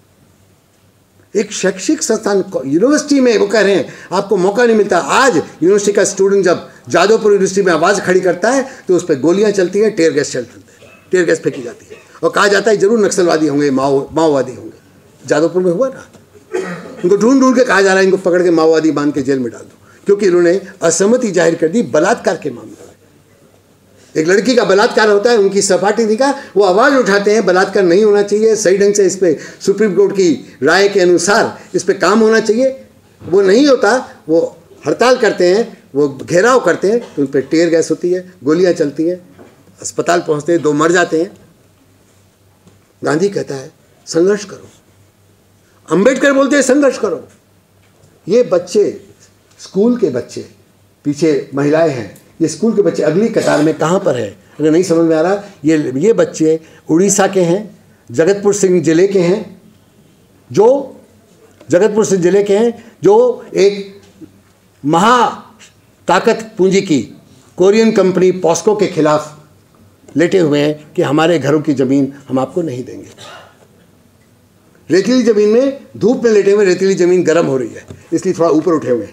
एक शैक्षिक संस्थान यूनिवर्सिटी में वो कह रहे हैं आपको मौका नहीं मिलता। आज यूनिवर्सिटी का स्टूडेंट जब जादवपुर यूनिवर्सिटी में आवाज़ खड़ी करता है तो उस पर गोलियां चलती हैं, टेयर गैस चलते हैं, टेयर गैस फेंकी जाती है और कहा जाता है जरूर नक्सलवादी होंगे, माओ माओवादी होंगे। जादवपुर में हुआ ना, उनको ढूंढ ढूंढ के कहा जा रहा है इनको पकड़ के माओवादी बांध के जेल में डाल दो, क्योंकि इन्होंने असहमति जाहिर कर दी बलात्कार के मामले में। एक लड़की का बलात्कार होता है, उनकी सपाटी दिखा, वो आवाज़ उठाते हैं बलात्कार नहीं होना चाहिए, सही ढंग से इस पर सुप्रीम कोर्ट की राय के अनुसार इस पर काम होना चाहिए। वो नहीं होता, वो हड़ताल करते हैं, वो घेराव करते हैं, तो उन पर टेयर गैस होती है, गोलियां चलती हैं, अस्पताल पहुंचते हैं, दो मर जाते हैं। गांधी कहता है संघर्ष करो, अंबेडकर बोलते हैं संघर्ष करो। ये बच्चे, स्कूल के बच्चे, पीछे महिलाएं हैं, ये स्कूल के बच्चे अगली कतार में कहाँ पर है अगर नहीं समझ में आ रहा, ये ये बच्चे उड़ीसा के हैं, जगतपुर सिंह जिले के हैं, जो जगतपुर सिंह जिले के हैं, जो एक महा ताकत पूंजी की कोरियन कंपनी पॉस्को के खिलाफ लेटे हुए हैं कि हमारे घरों की ज़मीन हम आपको नहीं देंगे। रेतीली ज़मीन में, धूप में लेटे हुए, रेतीली ज़मीन गर्म हो रही है इसलिए थोड़ा ऊपर उठे हुए हैं।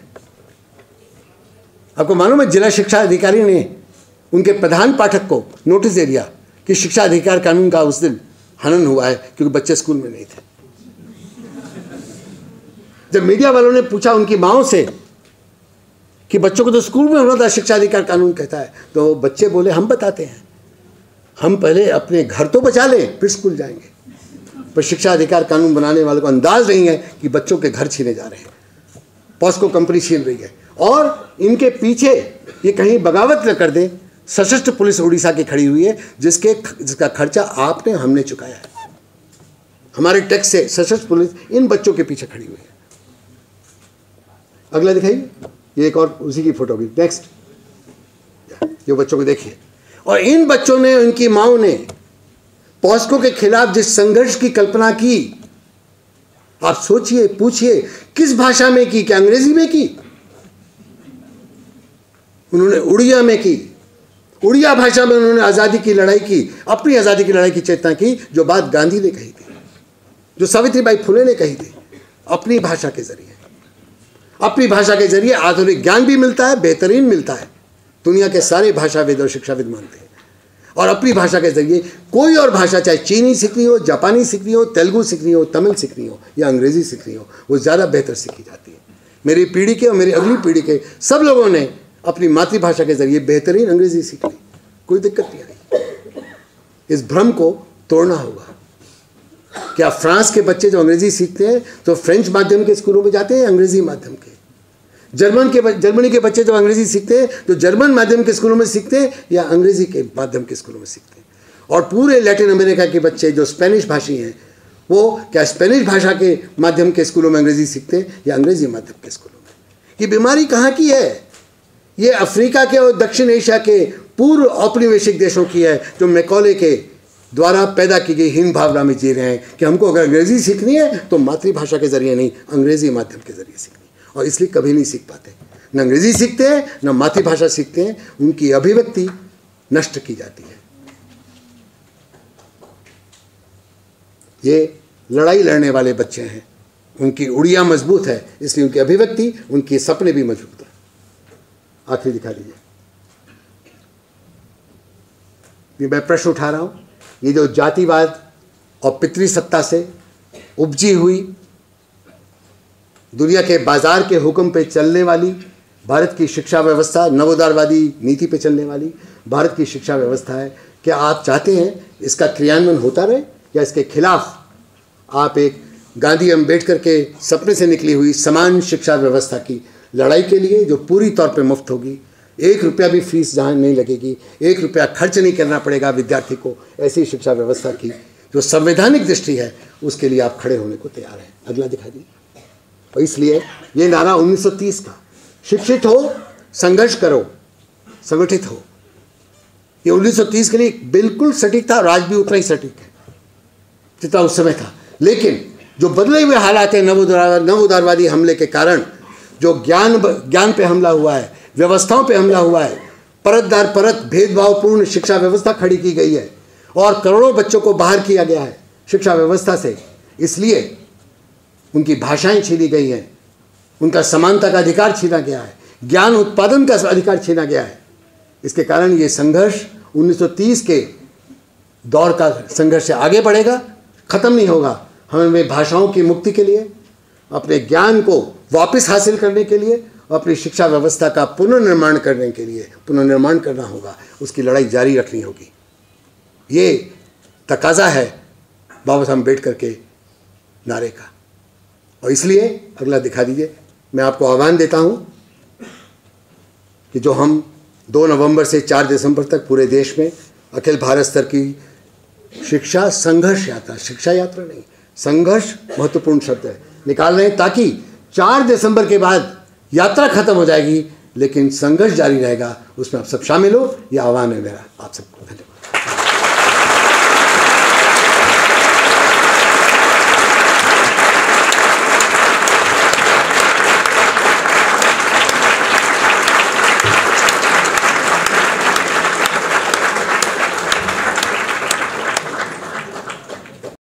आपको मालूम है जिला शिक्षा अधिकारी ने उनके प्रधान पाठक को नोटिस दे दिया कि शिक्षा अधिकार कानून का उस दिन हनन हुआ है क्योंकि बच्चे स्कूल में नहीं थे। जब मीडिया वालों ने पूछा उनकी माओं से कि बच्चों को तो स्कूल में होना था, शिक्षा अधिकार कानून कहता है, तो बच्चे बोले हम बताते हैं, हम पहले अपने घर तो बचा लें फिर स्कूल जाएंगे। पर शिक्षा अधिकार कानून बनाने वालों को अंदाज नहीं है कि बच्चों के घर छीने जा रहे हैं, पॉस्को कंपनी छीन रही है, और इनके पीछे ये कहीं बगावत न कर दे। सशस्त्र पुलिस उड़ीसा की खड़ी हुई है जिसके जिसका खर्चा आपने हमने चुकाया है, हमारे टैक्स से सशस्त्र पुलिस इन बच्चों के पीछे खड़ी हुई है। अगला दिखाइए, ये एक और उसी की फोटो भी, नेक्स्ट, ये बच्चों को देखिए। और इन बच्चों ने, इनकी माओ ने पॉस्को के खिलाफ जिस संघर्ष की कल्पना की, आप सोचिए, पूछिए किस भाषा में की, क्या अंग्रेजी में की? उन्होंने उड़िया में की, उड़िया भाषा में उन्होंने आज़ादी की लड़ाई की, अपनी आज़ादी की लड़ाई की चेतना की, जो बात गांधी ने कही थी, जो सावित्रीबाई फुले ने कही थी, अपनी भाषा के जरिए। अपनी भाषा के जरिए आधुनिक ज्ञान भी मिलता है, बेहतरीन मिलता है, दुनिया के सारे भाषाविद और शिक्षाविद मानते हैं। और अपनी भाषा के जरिए कोई और भाषा, चाहे चीनी सीखनी हो, जापानी सीखनी हो, तेलुगु सीखनी हो, तमिल सीखनी हो या अंग्रेज़ी सीखनी हो, वो ज़्यादा बेहतर सीखी जाती है। मेरी पीढ़ी के और मेरी अगली पीढ़ी के सब लोगों ने अपनी मातृभाषा के जरिए बेहतरीन अंग्रेज़ी सीख ली, कोई दिक्कत नहीं आई। इस भ्रम को तोड़ना होगा। क्या फ्रांस के बच्चे जो अंग्रेज़ी सीखते हैं तो फ्रेंच माध्यम के स्कूलों में जाते हैं, अंग्रेज़ी माध्यम के? जर्मन के जर्मनी के बच्चे जो अंग्रेज़ी सीखते हैं तो जर्मन माध्यम के स्कूलों में सीखते हैं या अंग्रेज़ी के माध्यम के स्कूलों में सीखते हैं? और पूरे लैटिन अमेरिका के बच्चे जो स्पेनिश भाषी हैं वो क्या स्पेनिश भाषा के माध्यम के स्कूलों में अंग्रेज़ी सीखते हैं या अंग्रेज़ी माध्यम के स्कूलों में? ये बीमारी कहाँ की है? ये अफ्रीका के और दक्षिण एशिया के पूर्व औपनिवेशिक देशों की है, जो मैकॉले के द्वारा पैदा की गई हीन भावना में जी रहे हैं कि हमको अगर अंग्रेज़ी सीखनी है तो मातृभाषा के जरिए नहीं, अंग्रेज़ी माध्यम के जरिए सीखनी, और इसलिए कभी नहीं सीख पाते। न अंग्रेज़ी सीखते हैं न मातृभाषा सीखते हैं, उनकी अभिव्यक्ति नष्ट की जाती है। ये लड़ाई लड़ने वाले बच्चे हैं, उनकी उड़िया मजबूत है, इसलिए उनकी अभिव्यक्ति, उनके सपने भी मजबूत है। आखिरी दिखा दीजिए। ये मैं प्रश्न उठा रहा हूँ, ये जो जातिवाद और पितृसत्ता से उपजी हुई दुनिया के बाजार के हुक्म पे चलने वाली भारत की शिक्षा व्यवस्था, नवोदारवादी नीति पे चलने वाली भारत की शिक्षा व्यवस्था है, क्या आप चाहते हैं इसका क्रियान्वयन होता रहे या इसके खिलाफ आप एक गांधी अम्बेडकर के सपने से निकली हुई समान शिक्षा व्यवस्था की लड़ाई के लिए, जो पूरी तौर पे मुफ्त होगी, एक रुपया भी फीस जहाँ नहीं लगेगी, एक रुपया खर्च नहीं करना पड़ेगा विद्यार्थी को, ऐसी शिक्षा व्यवस्था की जो संवैधानिक दृष्टि है, उसके लिए आप खड़े होने को तैयार हैं? अगला दिखा दीजिए। और इसलिए ये नारा उन्नीस सौ तीस का, शिक्षित हो, संघर्ष करो, संगठित हो, ये उन्नीस सौ तीस के लिए बिल्कुल सटीक था और आज भी उतना ही सटीक है जितना उस समय था। लेकिन जो बदले हुए हालात हैं नवोदार नवोदारवादी हमले के कारण, जो ज्ञान ज्ञान पे हमला हुआ है, व्यवस्थाओं पे हमला हुआ है, परत दर परत भेदभावपूर्ण शिक्षा व्यवस्था खड़ी की गई है और करोड़ों बच्चों को बाहर किया गया है शिक्षा व्यवस्था से, इसलिए उनकी भाषाएं छीनी गई हैं, उनका समानता का अधिकार छीना गया है, ज्ञान उत्पादन का अधिकार छीना गया है। इसके कारण ये संघर्ष उन्नीस सौ तीस के दौर का संघर्ष से आगे बढ़ेगा, ख़त्म नहीं होगा। हमें भाषाओं की मुक्ति के लिए, अपने ज्ञान को वापस हासिल करने के लिए, अपनी शिक्षा व्यवस्था का पुनर्निर्माण करने के लिए पुनर्निर्माण करना होगा, उसकी लड़ाई जारी रखनी होगी। ये तकाजा है बाबा साहब अम्बेडकर के नारे का। और इसलिए अगला दिखा दीजिए। मैं आपको आह्वान देता हूं कि जो हम दो नवंबर से चार दिसंबर तक पूरे देश में अखिल भारत स्तर की शिक्षा संघर्ष यात्रा, शिक्षा यात्रा नहीं, संघर्ष महत्वपूर्ण शब्द है, निकाल रहे हैं, ताकि चार दिसंबर के बाद यात्रा खत्म हो जाएगी लेकिन संघर्ष जारी रहेगा, उसमें आप सब शामिल हो, यह आह्वान है मेरा आप सबको। धन्यवाद।